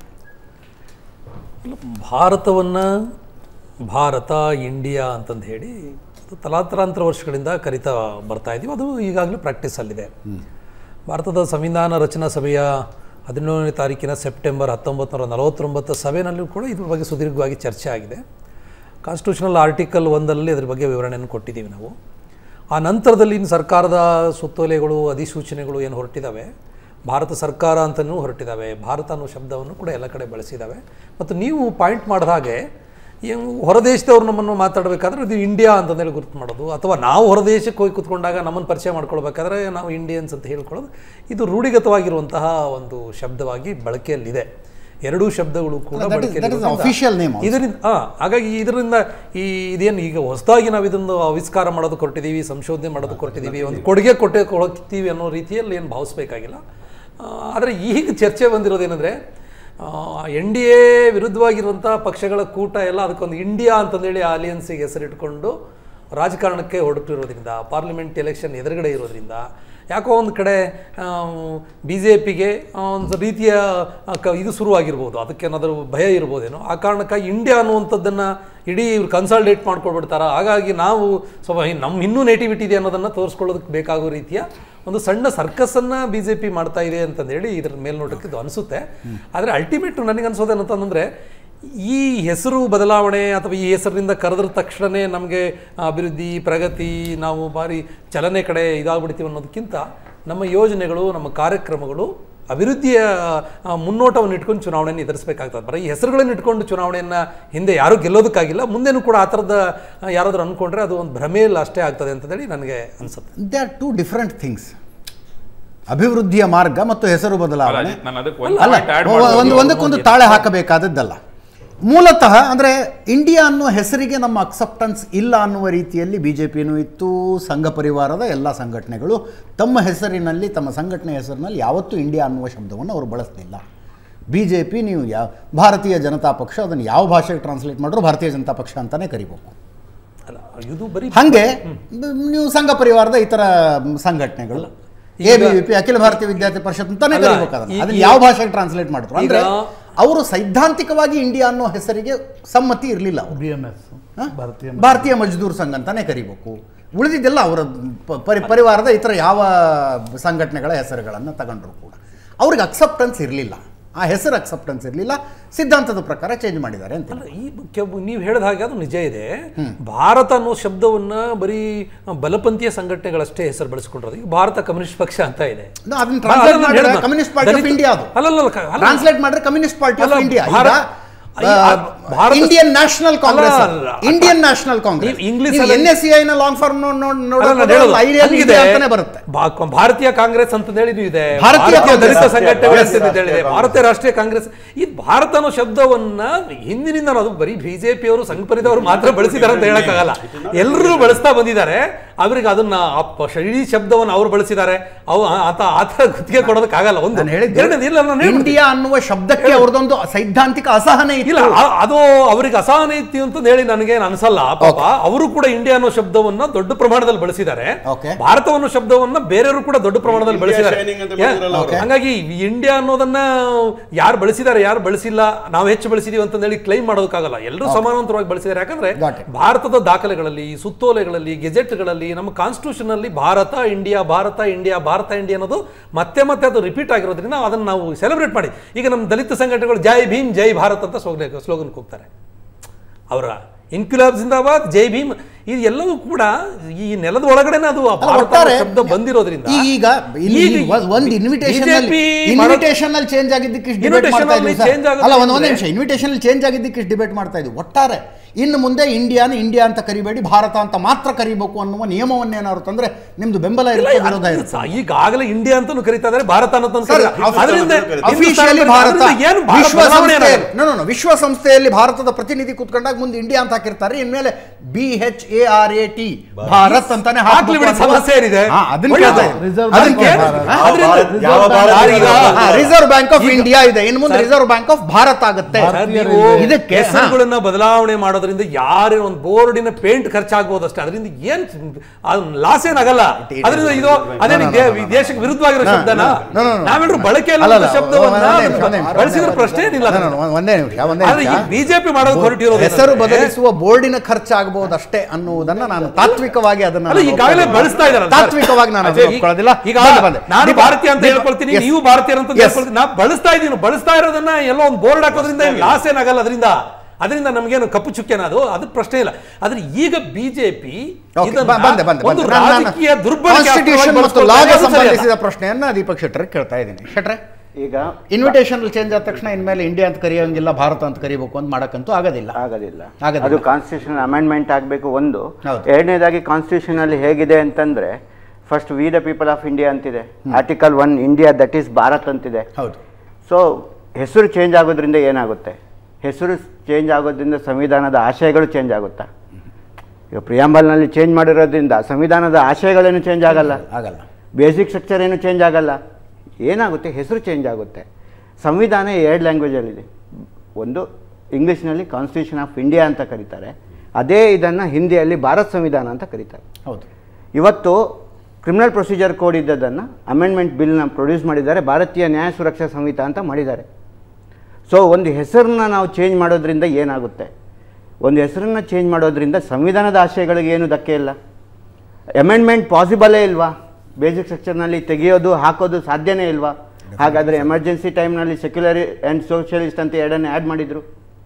ಭಾರತವನ್ನು ಭಾರತ ಇಂಡಿಯಾ ಅಂತಂದು ಹೇಳಿ ತಲಾಂತರಾಂತರ ವರ್ಷಗಳಿಂದ ಕರಿತಾ ಬರ್ತಾ ಇದ್ದೀವಿ. ಅದು ಈಗಾಗಲೇ ಪ್ರಾಕ್ಟೀಸಲ್ಲಿದೆ. ಭಾರತದ ಸಂವಿಧಾನ ರಚನಾ ಸಭೆಯ ಹದಿನೇಳನೇ ತಾರೀಕಿನ ಸೆಪ್ಟೆಂಬರ್ ಹತ್ತೊಂಬತ್ತು ನೂರ ನಲವತ್ತೊಂಬತ್ತು ಸಭೆಯಲ್ಲೂ ಕೂಡ ಇದ್ರ ಬಗ್ಗೆ ಸುದೀರ್ಘವಾಗಿ ಚರ್ಚೆ ಆಗಿದೆ. ಕಾನ್ಸ್ಟಿಟ್ಯೂಷನಲ್ ಆರ್ಟಿಕಲ್ ಒಂದರಲ್ಲಿ ಅದ್ರ ಬಗ್ಗೆ ವಿವರಣೆಯನ್ನು ಕೊಟ್ಟಿದ್ದೀವಿ ನಾವು. ಆ ನಂತರದಲ್ಲಿ ಇನ್ನು ಸರ್ಕಾರದ ಸುತ್ತೋಲೆಗಳು, ಅಧಿಸೂಚನೆಗಳು ಏನು ಹೊರಟಿದ್ದಾವೆ, ಭಾರತ ಸರ್ಕಾರ ಅಂತಲೂ ಹೊರಟಿದ್ದಾವೆ, ಭಾರತ ಅನ್ನೋ ಶಬ್ದವನ್ನು ಕೂಡ ಎಲ್ಲ ಕಡೆ ಬಳಸಿದ್ದಾವೆ. ಮತ್ತು ನೀವು ಪಾಯಿಂಟ್ ಮಾಡಿದ ಹಾಗೆ ಏನು ಹೊರದೇಶದವ್ರು ನಮ್ಮನ್ನು ಮಾತಾಡಬೇಕಾದ್ರೆ ಅದು ಇಂಡಿಯಾ ಅಂತಂದೇಳಿ ಗುರುತು ಮಾಡೋದು, ಅಥವಾ ನಾವು ಹೊರದೇಶಕ್ಕೆ ಹೋಗಿ ಕೂತ್ಕೊಂಡಾಗ ನಮ್ಮನ್ನು ಪರಿಚಯ ಮಾಡ್ಕೊಳ್ಬೇಕಾದ್ರೆ ನಾವು ಇಂಡಿಯನ್ಸ್ ಅಂತ ಹೇಳ್ಕೊಳ್ಳೋದು, ಇದು ರೂಢಿಗತವಾಗಿರುವಂತಹ ಒಂದು ಶಬ್ದವಾಗಿ ಬಳಕೆಯಲ್ಲಿದೆ. ಎರಡೂ ಶಬ್ದಗಳು ಕೂಡ ಬಳಕೆಯಲ್ಲಿ ಇದರಿಂದ ಹಾಂ ಹಾಗಾಗಿ ಇದರಿಂದ ಈ ಇದೇನು ಈಗ ಹೊಸದಾಗಿ ನಾವು ಇದನ್ನು ಆವಿಷ್ಕಾರ ಮಾಡೋದು ಕೊಟ್ಟಿದ್ದೀವಿ, ಸಂಶೋಧನೆ ಮಾಡೋದು ಕೊಟ್ಟಿದ್ದೀವಿ, ಒಂದು ಕೊಡುಗೆ ಕೊಟ್ಟೆ ಕೊಡ್ತೀವಿ ಅನ್ನೋ ರೀತಿಯಲ್ಲಿ ಏನು ಭಾವಿಸ್ಬೇಕಾಗಿಲ್ಲ. ಆದರೆ ಈಗ ಚರ್ಚೆ ಬಂದಿರೋದೇನೆಂದರೆ, ಎನ್ ಡಿ ಎ ವಿರುದ್ಧವಾಗಿರುವಂಥ ಪಕ್ಷಗಳ ಕೂಟ ಎಲ್ಲ ಅದಕ್ಕೊಂದು ಇಂಡಿಯಾ ಅಂತಂದೇಳಿ ಅಲಿಯನ್ಸಿಗೆ ಹೆಸರಿಟ್ಕೊಂಡು ರಾಜಕಾರಣಕ್ಕೆ ಹೊರಟಿರೋದ್ರಿಂದ, ಪಾರ್ಲಿಮೆಂಟ್ ಎಲೆಕ್ಷನ್ ಎದುರುಗಡೆ ಇರೋದ್ರಿಂದ ಯಾಕೋ ಒಂದು ಕಡೆ ಬಿ ಜೆ ಪಿಗೆ ಒಂದು ರೀತಿಯ ಕ ಇದು ಶುರುವಾಗಿರ್ಬೋದು, ಅದಕ್ಕೇನಾದರೂ ಭಯ ಇರ್ಬೋದೇನೋ. ಆ ಕಾರಣಕ್ಕಾಗಿ ಇಂಡಿಯಾ ಅನ್ನುವಂಥದ್ದನ್ನು ಇಡೀ ಇವ್ರು ಕನ್ಸಾಲ್ಟೇಟ್ ಮಾಡ್ಕೊಳ್ಬಿಡ್ತಾರೆ. ಹಾಗಾಗಿ ನಾವು ಸ್ವಲ್ಪ ನಮ್ಮ ಇನ್ನೂ ನೇಟಿವಿಟಿ ಇದೆ ಅನ್ನೋದನ್ನು ತೋರಿಸ್ಕೊಳ್ಳೋದಕ್ಕೆ ಬೇಕಾಗೋ ರೀತಿಯ ಒಂದು ಸಣ್ಣ ಸರ್ಕಸನ್ನು ಬಿ ಜೆ ಪಿ ಮಾಡ್ತಾ ಇದೆ ಅಂತಂದೇಳಿ ಇದ್ರ ಮೇಲ್ನೋಟಕ್ಕೆ ಇದು ಅನಿಸುತ್ತೆ. ಆದರೆ ಅಲ್ಟಿಮೇಟ್ ನನಗನ್ಸೋದೇನಂತಂದರೆ, ಈ ಹೆಸರು ಬದಲಾವಣೆ ಅಥವಾ ಈ ಹೆಸರಿನಿಂದ ಕರೆದ್ರ ತಕ್ಷಣವೇ ನಮಗೆ ಅಭಿವೃದ್ಧಿ, ಪ್ರಗತಿ, ನಾವು ಭಾರಿ ಚಲನೆ ಕಡೆ ಇದಾಗ್ಬಿಡ್ತೀವಿ ಅನ್ನೋದಕ್ಕಿಂತ ನಮ್ಮ ಯೋಜನೆಗಳು, ನಮ್ಮ ಕಾರ್ಯಕ್ರಮಗಳು ಅಭಿವೃದ್ಧಿಯ ಆ, ಮುನ್ನೋಟವನ್ನು ಇಟ್ಕೊಂಡು ಚುನಾವಣೆಯನ್ನು ಎದುರಿಸಬೇಕಾಗ್ತದೆ. ಬರೀ ಈ ಹೆಸರುಗಳನ್ನು ಇಟ್ಕೊಂಡು ಚುನಾವಣೆಯನ್ನು ಹಿಂದೆ ಯಾರೂ ಗೆಲ್ಲೋದಕ್ಕಾಗಿಲ್ಲ. ಮುಂದೆನೂ ಕೂಡ ಆ ಥರದ ಯಾರಾದರೂ ಅಂದ್ಕೊಂಡ್ರೆ ಅದು ಒಂದು ಭ್ರಮೆಯಲ್ಲಿ ಅಷ್ಟೇ ಆಗ್ತದೆ ಅಂತೇಳಿ ನನಗೆ ಅನಿಸುತ್ತೆ. They are two different things. ಅಭಿವೃದ್ಧಿಯ ಮಾರ್ಗ ಮತ್ತು ಹೆಸರು ಬದಲಾವಣೆ ನಾನು ಅದಕ್ಕೆ ಅಲ್ಲ, ಒಂದು ಒಂದಕ್ಕೊಂದು ತಾಳೆ ಹಾಕಬೇಕಾದದ್ದಲ್ಲ. ಮೂಲತಃ ಅಂದರೆ ಇಂಡಿಯಾ ಅನ್ನೋ ಹೆಸರಿಗೆ ನಮ್ಮ ಅಕ್ಸೆಪ್ಟೆನ್ಸ್ ಇಲ್ಲ ಅನ್ನುವ ರೀತಿಯಲ್ಲಿ ಬಿ ಜೆ ಪಿನೂ ಇತ್ತು. ಸಂಘ ಪರಿವಾರದ ಎಲ್ಲ ಸಂಘಟನೆಗಳು ತಮ್ಮ ಹೆಸರಿನಲ್ಲಿ, ತಮ್ಮ ಸಂಘಟನೆ ಹೆಸರಿನಲ್ಲಿ ಯಾವತ್ತೂ ಇಂಡಿಯಾ ಅನ್ನುವ ಶಬ್ದವನ್ನು ಅವರು ಬಳಸಲಿಲ್ಲ. ಬಿ ಜೆ ಪಿ ನೀವು ಯಾವ ಭಾರತೀಯ ಜನತಾ ಪಕ್ಷ ಅದನ್ನು ಯಾವ ಭಾಷೆಗೆ ಟ್ರಾನ್ಸ್ಲೇಟ್ ಮಾಡಿದ್ರು ಭಾರತೀಯ ಜನತಾ ಪಕ್ಷ ಅಂತಲೇ ಕರಿಬೇಕು. ಅಲ್ಲ, ಇದು ಬರೀ ಹಾಗೆ ನೀವು ಸಂಘ ಪರಿವಾರದ ಇತರ ಸಂಘಟನೆಗಳು ಎ ಬಿ ವಿ ಪಿ, ಅಖಿಲ ಭಾರತೀಯ ವಿದ್ಯಾರ್ಥಿ ಪರಿಷತ್ ಅಂತಾನೆ ಕರಿಬೇಕಾದ್ರೆ ಅದನ್ನ ಯಾವ ಭಾಷೆಗೆ ಟ್ರಾನ್ಸ್ಲೇಟ್ ಮಾಡಿದ್ರು ಅಂದ್ರೆ ಅವರು ಸೈದ್ಧಾಂತಿಕವಾಗಿ ಇಂಡಿಯಾ ಅನ್ನೋ ಹೆಸರಿಗೆ ಸಮ್ಮತಿ ಇರಲಿಲ್ಲ. ಬಿ ಎಂ ಎಸ್ ಭಾರತೀಯ ಭಾರತೀಯ ಮಜ್ದೂರ್ ಸಂಘ ಅಂತಾನೆ ಕರಿಬೇಕು. ಉಳಿದಿದ್ದೆಲ್ಲ ಅವರ ಪರಿ ಪರಿವಾರದ ಇತರ ಯಾವ ಸಂಘಟನೆಗಳ ಹೆಸರುಗಳನ್ನು ತಗೊಂಡ್ರು ಕೂಡ ಅವ್ರಿಗೆ ಅಕ್ಸೆಪ್ಟೆನ್ಸ್ ಇರಲಿಲ್ಲ. ಆ ಹೆಸರು ಅಕ್ಸೆಪ್ಟೆನ್ಸ್ ಇರಲಿಲ್ಲ. ಸಿದ್ಧಾಂತದ ಪ್ರಕಾರ ಚೇಂಜ್ ಮಾಡಿದ್ದಾರೆ ಅಂತ. ಅಲ್ಲ, ಈ ಕೆಲ- ನೀವು ಹೇಳಿದ ಹಾಗೆ ಅದು ನಿಜ ಇದೆ. ಭಾರತ ಅನ್ನೋ ಶಬ್ದವನ್ನ ಬರೀ ಬಲಪಂಥೀಯ ಸಂಘಟನೆಗಳಷ್ಟೇ ಹೆಸರು ಬಳಸಿಕೊಂಡಿರೋದು. ಈಗ ಭಾರತ ಕಮ್ಯುನಿಸ್ಟ್ ಪಕ್ಷ ಅಂತ ಇದೆ. ಅದನ್ನ ಟ್ರಾನ್ಸ್ಲೇಟ್ ಮಾಡಿದ್ರೆ ಕಮ್ಯುನಿಸ್ಟ್ ಪಾರ್ಟಿ ಆಫ್ ಇಂಡಿಯಾ ಅದು. ಅಲ್ಲಲ್ಲ, ಟ್ರಾನ್ಸ್ಲೇಟ್ ಮಾಡಿದ್ರೆ communist party of India. Bharat Indian National Congress, ಅಲ್ಲ, Indian National Congress. English N S C I ನ ಲಾಂಗ್ ಫಾರ್ಮ್ ಅಂತಾನೆ ಬರುತ್ತೆ. ಭಾರತೀಯ ಕಾಂಗ್ರೆಸ್ ಅಂತ ಹೇಳಿ ಇದೆ, ಭಾರತೀಯ ಭಾರತೀಯ ದಲಿತ ಕಾಂಗ್ರೆಸ್. ಸಂಘಟನೆಗಳು ಅಂತ Yes, ಹೇಳಿದೆ, ಭಾರತೀಯ ರಾಷ್ಟ್ರೀಯ ಕಾಂಗ್ರೆಸ್. ಈ ಭಾರತ ಅನ್ನೋ ಶಬ್ದವನ್ನ ಹಿಂದಿನಿಂದ ಅದು ಬರೀ ಬಿಜೆಪಿ ಅವರು ಸಂಘ ಪರಿದವರು ಮಾತ್ರ ಬಳಸಿದಾರೆ ಅಂತ ಹೇಳಕ್ಕಾಗಲ್ಲ. ಎಲ್ಲರೂ ಬಳಸ್ತಾ ಬಂದಿದ್ದಾರೆ. ಅವರಿಗೆ ಅದನ್ನ ಇಡೀ ಶಬ್ದವನ್ನು ಅವ್ರು ಬಳಸಿದ್ದಾರೆ. ಅವು ಆತ ಆತರ ಗುತ್ತಿಗೆ ಕೊಡೋದಕ್ಕಾಗಲ್ಲ. ಒಂದು ಇಂಡಿಯಾ ಅನ್ನುವ ಶಬ್ದಕ್ಕೆ ಅವ್ರದೊಂದು ಸೈದ್ಧಾಂತಿಕ ಅಸಹನೆ ಇಲ್ಲ, ಅದು ಅವರಿಗೆ ಅಸಹನೆ ಇತ್ತು ಅಂತ ಹೇಳಿ ನನಗೆ ಅನ್ಸಲ್ಲ. ಪಾಪ ಅವರು ಕೂಡ ಇಂಡಿಯಾ ಅನ್ನೋ ಶಬ್ದವನ್ನ ದೊಡ್ಡ ಪ್ರಮಾಣದಲ್ಲಿ ಬಳಸಿದ್ದಾರೆ. ಭಾರತವನ್ನು ಶಬ್ದವನ್ನ ಬೇರೆಯವರು ಕೂಡ ದೊಡ್ಡ ಪ್ರಮಾಣದಲ್ಲಿ ಬಳಸಿದ್ದಾರೆ. ಹಂಗಾಗಿ ಇಂಡಿಯಾ ಅನ್ನೋದನ್ನ ಯಾರು ಬಳಸಿದ್ದಾರೆ, ಯಾರು ಬಳಸಿಲ್ಲ, ನಾವು ಹೆಚ್ಚು ಬಳಸಿದೀವಿ ಅಂತ ಹೇಳಿ ಕ್ಲೈಮ್ ಮಾಡೋದಕ್ಕಾಗಲ್ಲ. ಎಲ್ಲರೂ ಸಮಾನಾಂತರವಾಗಿ ಬಳಸಿದ್ದಾರೆ. ಯಾಕಂದ್ರೆ ಭಾರತದ ದಾಖಲೆಗಳಲ್ಲಿ, ಸುತ್ತೋಲೆಗಳಲ್ಲಿ, ಗೆಜೆಟ್ಗಳಲ್ಲಿ, ನಮ್ಮ ಕಾನ್ಸ್ಟಿಟ್ಯೂಷನ್ ಅಲ್ಲಿ Bharat India Bharat India Bharat India ಅನ್ನೋದು ಮತ್ತೆ ಮತ್ತೆ ಅದು ರಿಪೀಟ್ ಆಗಿರೋದ್ರಿಂದ ಅದನ್ನು ನಾವು ಸೆಲೆಬ್ರೇಟ್ ಮಾಡಿ. ಈಗ ನಮ್ಮ ದಲಿತ ಸಂಘಟನೆಗಳು ಜೈ ಭೀಮ್ ಜೈ ಭಾರತ್ ಅಂತ ಸ್ಲೋಗನ್ ಕೂಗ್ತಾರೆ. ಅವರ ಇನ್ಕ್ಯುಲಾಬ್ ಜಿಂದಾಬಾದ್, ಜೈ ಭೀಮ್, ಇದು ಎಲ್ಲವೂ ಕೂಡ ಈ ನೆಲದ ಒಳಗಡೆ ಅದು ಶಬ್ದ ಬಂದಿರೋದ್ರಿಂದ ಈಗ ಒಂದು ಇನ್ವಿಟೇಷನ್ ಇನ್ವಿಟೇಷನ್ ಅಲ್ಲಿ ಚೇಂಜ್ ಆಗಿದ್ದಕ್ಕೆ ಅಲ್ಲ ಒಂದು ಒಂದು ನಿಮಿಷ ಇನ್ವಿಟೇಷನ್ ಅಲ್ಲಿ ಚೇಂಜ್ ಆಗಿದ್ದಕ್ಕೆ ಡಿಬೇಟ್ ಮಾಡ್ತಾ ಇದ್ವಿ. ಒಟ್ಟಾರೆ ಇನ್ನು ಮುಂದೆ ಇಂಡಿಯಾನ ಇಂಡಿಯಾ ಅಂತ ಕರಿಬೇಡಿ, ಭಾರತ ಅಂತ ಮಾತ್ರ ಕರಿಬೇಕು ಅನ್ನುವ ನಿಯಮವನ್ನೇನಾದ್ರು ತಂದ್ರೆ ನಿಮ್ದು ಬೆಂಬಲ ಇರುತ್ತೆ, ವಿರೋಧ ಇರುತ್ತೆ. ಈಗಾಗಲೇ ಇಂಡಿಯಾ ಅಂತಾನು ಕರೀತಾ ಇದ್ದಾರೆ, ಭಾರತ ಅಫಿಷಿಯಲಿ ಭಾರತ ವಿಶ್ವಸಂಸ್ಥೆಯಲ್ಲಿ ಭಾರತದ ಪ್ರತಿನಿಧಿ ಕೂತ್ಕೊಂಡಾಗ ಮುಂದೆ ಇಂಡಿಯಾ ಅಂತ ಹಾಕಿರ್ತಾರೆ. ಇನ್ಮೇಲೆ B H A R A T Bharat ಅಂತಾನೆ ಹಾಕ್ಲಿ. ಸಮಸ್ಯೆ ಏನಿದೆ ರಿಸರ್ವ್ ಬ್ಯಾಂಕ್ ಆಫ್ ಇಂಡಿಯಾ ಇದೆ, ಇನ್ನು ಮುಂದೆ ರಿಸರ್ವ್ ಬ್ಯಾಂಕ್ ಆಫ್ ಭಾರತ್ ಆಗುತ್ತೆ. ಇದಕ್ಕೆ ಹೆಸರುಗಳನ್ನ ಬದಲಾವಣೆ ಮಾಡೋದ್ರಿಂದ ಯಾರೇ ಒಂದು ಬೋರ್ಡಿನ ಪೇಂಟ್ ಖರ್ಚಾಗಬಹುದು ಅಷ್ಟೇ. ಅದರಿಂದ ಏನ್ ಲಾಸ್ ಏನಾಗಲ್ಲ. ಅದರಿಂದ ಇದು ಅದೇ ದೇಶಕ್ಕೆ ವಿರುದ್ಧವಾಗಿರೋ ಶಬ್ದನ ನಾವೆಲ್ಲರೂ ಬಳಕೆಯಲ್ಲಿ ಶಬ್ದವನ್ನ ಬಳಸಿದ್ರೆ ಪ್ರಶ್ನೆ ಏನಿಲ್ಲ. ಒಂದೇ ನಿಮಿಷ ಒಂದೇ ಬಿಜೆಪಿ ಮಾಡೋದು ಹೊರಟಿರೋದು ಹೆಸರು ಬದಲಿಸುವ ಬೋರ್ಡಿನ ಖರ್ಚಾಗಬಹುದು ಅಷ್ಟೇ ಅನ್ನುವುದನ್ನ ನಾನು ತಾತ್ವಿಕವಾಗಿ ಅದನ್ನ ಈಗಾಗಲೇ ಬಳಸ್ತಾ ಇದ್ದಾರೆ. ತಾತ್ವಿಕವಾಗಿ ನಾನು ಒಪ್ಕೊಳ್ಳೋದಿಲ್ಲ. ಈಗ ನಾನು ಭಾರತೀಯ ಅಂತ ಹೇಳ್ಕೊಳ್ತೀನಿ, ನೀವು ಭಾರತೀಯರು ಅಂತ ಹೇಳ್ಕೊಳ್ತೀನಿ. ನಾವು ಬಳಸ್ತಾ ಇದೀನಿ, ಬಳಸ್ತಾ ಇರೋದನ್ನ ಎಲ್ಲೋ ಒಂದು ಬೋರ್ಡ್ ಹಾಕೋದ್ರಿಂದ ಲಾಸ್ ಏನಾಗಲ್ಲ. ಅದರಿಂದ ಅದರಿಂದ ನಮಗೇನು ಕಪ್ಪು ಚುಕ್ಕೆನ ಅದು ಅದು ಪ್ರಶ್ನೆ ಇಲ್ಲ. ಆದ್ರೆ ಈಗ ಬಿಜೆಪಿ ಒಂದು ರಾಜಕೀಯ ದುರ್ಬಳಕೆ ಸಂಬಂಧಿಸಿದ ಪ್ರಶ್ನೆಯನ್ನ ದೀಪಕ್ ಶೆಟ್ಟರ್ ಕೇಳ್ತಾ ಇದ್ದೀನಿ. ಶೆಟ್ರೆ, ಈಗ ಇನ್ವಿಟೇಷನ್ ಚೇಂಜ್ ಆದ ತಕ್ಷಣ ಇನ್ಮೇಲೆ ಇಂಡಿಯಾ ಅಂತ ಕರೆಯೋಂಗಿಲ್ಲ, ಭಾರತ ಅಂತ ಕರಿಬೇಕು ಅಂತ ಮಾಡಕ್ಕಂತೂ ಆಗೋದಿಲ್ಲ ಆಗೋದಿಲ್ಲ ಅದು ಕಾನ್ಸ್ಟಿಟ್ಯೂಷನ್ ಅಮೆಂಡ್ಮೆಂಟ್ ಆಗಬೇಕು ಒಂದು. ಎರಡನೇದಾಗಿ ಕಾನ್ಸ್ಟಿಟ್ಯೂಷನ್ ಅಲ್ಲಿ ಹೇಗಿದೆ ಅಂತಂದ್ರೆ first we the people of India ಅಂತಿದೆ, article one India that is Bharat ಅಂತಿದೆ. ಹೌದು. ಸೊ ಹೆಸರು ಚೇಂಜ್ ಆಗೋದ್ರಿಂದ ಏನಾಗುತ್ತೆ? ಹೆಸರು ಚೇಂಜ್ ಆಗೋದ್ರಿಂದ ಸಂವಿಧಾನದ ಆಶಯಗಳು ಚೇಂಜ್ ಆಗುತ್ತಾ? ಈಗ ಪ್ರಿಯಾಂಬಲ್ನಲ್ಲಿ ಚೇಂಜ್ ಮಾಡಿರೋದ್ರಿಂದ ಸಂವಿಧಾನದ ಆಶಯಗಳೇನು ಚೇಂಜ್ ಆಗಲ್ಲ, ಆಗಲ್ಲ. ಬೇಸಿಕ್ ಸ್ಟ್ರಕ್ಚರ್ ಏನು ಚೇಂಜ್ ಆಗಲ್ಲ. ಏನಾಗುತ್ತೆ? ಹೆಸರು ಚೇಂಜ್ ಆಗುತ್ತೆ. ಸಂವಿಧಾನ ಎರಡು ಲ್ಯಾಂಗ್ವೇಜಲ್ಲಿದೆ. ಒಂದು ಇಂಗ್ಲೀಷ್ನಲ್ಲಿ ಕಾನ್ಸ್ಟಿಟ್ಯೂಷನ್ ಆಫ್ ಇಂಡಿಯಾ ಅಂತ ಕರೀತಾರೆ, ಅದೇ ಇದನ್ನು ಹಿಂದಿಯಲ್ಲಿ ಭಾರತ್ ಸಂವಿಧಾನ ಅಂತ ಕರೀತಾರೆ. ಹೌದು. ಇವತ್ತು ಕ್ರಿಮಿನಲ್ ಪ್ರೊಸೀಜರ್ ಕೋಡ್ ಇದ್ದದನ್ನು ಅಮೆಂಡ್ಮೆಂಟ್ ಬಿಲ್ನ ಪ್ರೊಡ್ಯೂಸ್ ಮಾಡಿದ್ದಾರೆ, ಭಾರತೀಯ ನ್ಯಾಯ ಸುರಕ್ಷಾ ಸಂಹಿತ ಅಂತ ಮಾಡಿದ್ದಾರೆ. ಸೊ ಒಂದು ಹೆಸರನ್ನ ನಾವು ಚೇಂಜ್ ಮಾಡೋದ್ರಿಂದ ಏನಾಗುತ್ತೆ? ಒಂದು ಹೆಸರನ್ನು ಚೇಂಜ್ ಮಾಡೋದ್ರಿಂದ ಸಂವಿಧಾನದ ಆಶಯಗಳಿಗೆ ಏನು ಧಕ್ಕೆ ಇಲ್ಲ. ಅಮೆಂಡ್ಮೆಂಟ್ ಪಾಸಿಬಲೇ ಇಲ್ವಾ? ಬೇಸಿಕ್ ಸ್ಟ್ರಕ್ಚರ್ನಲ್ಲಿ ತೆಗೆಯೋದು ಹಾಕೋದು ಸಾಧ್ಯನೇ ಇಲ್ವಾ? ಹಾಗಾದರೆ ಎಮರ್ಜೆನ್ಸಿ ಟೈಮ್ನಲ್ಲಿ ಸೆಕ್ಯುಲರ್ ಆ್ಯಂಡ್ ಸೋಷಿಯಲಿಸ್ಟ್ ಅಂತ ಎರಡನ್ನೇ ಆ್ಯಡ್ ಮಾಡಿದರು.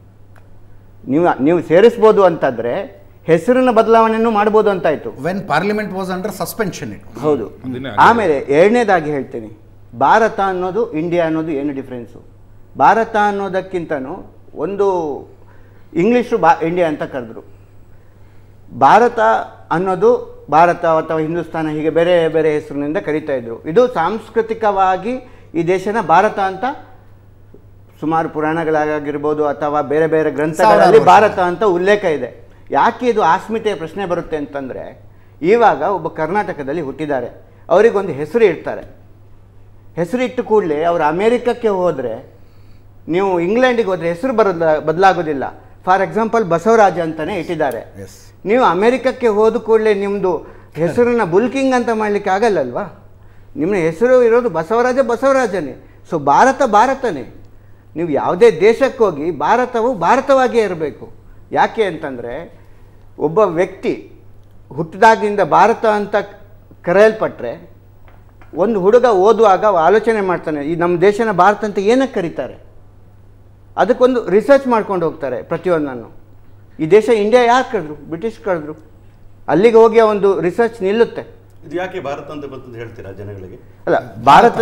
ನೀವು ನೀವು ಸೇರಿಸ್ಬೋದು ಅಂತಂದರೆ ಹೆಸರಿನ ಬದಲಾವಣೆಯನ್ನು ಮಾಡ್ಬೋದು ಅಂತಾಯಿತು. When parliament was under suspension. ಹೌದು. ಆಮೇಲೆ ಎರಡನೇದಾಗಿ ಹೇಳ್ತೀನಿ, ಭಾರತ ಅನ್ನೋದು ಇಂಡಿಯಾ ಅನ್ನೋದು ಏನು ಡಿಫ್ರೆನ್ಸು? ಭಾರತ ಅನ್ನೋದಕ್ಕಿಂತನೂ ಒಂದು ಇಂಗ್ಲೀಷು ಬಾ ಇಂಡಿಯಾ ಅಂತ ಕರೆದ್ರು. ಭಾರತ ಅನ್ನೋದು ಭಾರತ ಅಥವಾ ಹಿಂದೂಸ್ತಾನ ಹೀಗೆ ಬೇರೆ ಬೇರೆ ಹೆಸರಿನಿಂದ ಕರೀತಾ ಇದ್ರು. ಇದು ಸಾಂಸ್ಕೃತಿಕವಾಗಿ ಈ ದೇಶನ ಭಾರತ ಅಂತ ಸುಮಾರು ಪುರಾಣಗಳಾಗಿರ್ಬೋದು ಅಥವಾ ಬೇರೆ ಬೇರೆ ಗ್ರಂಥಗಳಲ್ಲಿ ಭಾರತ ಅಂತ ಉಲ್ಲೇಖ ಇದೆ. ಯಾಕೆ ಇದು ಅಸ್ಮಿತೆಯ ಪ್ರಶ್ನೆ ಬರುತ್ತೆ ಅಂತಂದರೆ, ಇವಾಗ ಒಬ್ಬ ಕರ್ನಾಟಕದಲ್ಲಿ ಹುಟ್ಟಿದ್ದಾರೆ, ಅವರಿಗೊಂದು ಹೆಸರು ಇಡ್ತಾರೆ. ಹೆಸರು ಇಟ್ಟು ಕೂಡಲೇ ಅವರು ಅಮೇರಿಕಕ್ಕೆ ಹೋದರೆ, ನೀವು ಇಂಗ್ಲೆಂಡಿಗೆ ಹೋದರೆ ಹೆಸರು ಬರೋದ ಬದಲಾಗೋದಿಲ್ಲ. ಫಾರ್ ಎಕ್ಸಾಂಪಲ್ ಬಸವರಾಜ ಅಂತಲೇ ಇಟ್ಟಿದ್ದಾರೆ. ನೀವು ಅಮೇರಿಕಕ್ಕೆ ಹೋದ ಕೂಡಲೇ ನಿಮ್ಮದು ಹೆಸರನ್ನ ಬುಲ್ಕಿಂಗ್ ಅಂತ ಮಾಡಲಿಕ್ಕೆ ಆಗಲ್ಲಲ್ವಾ? ನಿಮ್ಮ ಹೆಸರು ಇರೋದು ಬಸವರಾಜ ಬಸವರಾಜನೇ. ಸೊ ಭಾರತ ಭಾರತನೇ. ನೀವು ಯಾವುದೇ ದೇಶಕ್ಕೆ ಹೋಗಿ ಭಾರತವು ಭಾರತವಾಗಿಯೇ ಇರಬೇಕು. ಯಾಕೆ ಅಂತಂದರೆ, ಒಬ್ಬ ವ್ಯಕ್ತಿ ಹುಟ್ಟಿದಾಗಿಂದ ಭಾರತ ಅಂತ ಕರೆಯಲ್ಪಟ್ಟರೆ, ಒಂದು ಹುಡುಗ ಓದುವಾಗ ಆಲೋಚನೆ ಮಾಡ್ತಾನೆ, ಈ ನಮ್ಮ ದೇಶನ ಭಾರತ ಅಂತ ಏನಕ್ಕೆ ಕರೀತಾರೆ? ಅದಕ್ಕೊಂದು ರಿಸರ್ಚ್ ಮಾಡ್ಕೊಂಡು ಹೋಗ್ತಾರೆ ಪ್ರತಿಯೊಂದನ್ನು. ಈ ದೇಶ ಇಂಡಿಯಾ ಯಾರು ಕರೆದ್ರು? ಬ್ರಿಟಿಷ್ ಕರೆದ್ರು. ಅಲ್ಲಿಗೆ ಹೋಗಿ ಒಂದು ರಿಸರ್ಚ್ ನಿಲ್ಲುತ್ತೆ. ಇದು ಯಾಕೆ ಭಾರತ ಅಂತ ಬಂತಂತ ಹೇಳ್ತೀರಾ ಜನಗಳಿಗೆ? ಅಲ್ಲ, ಭಾರತ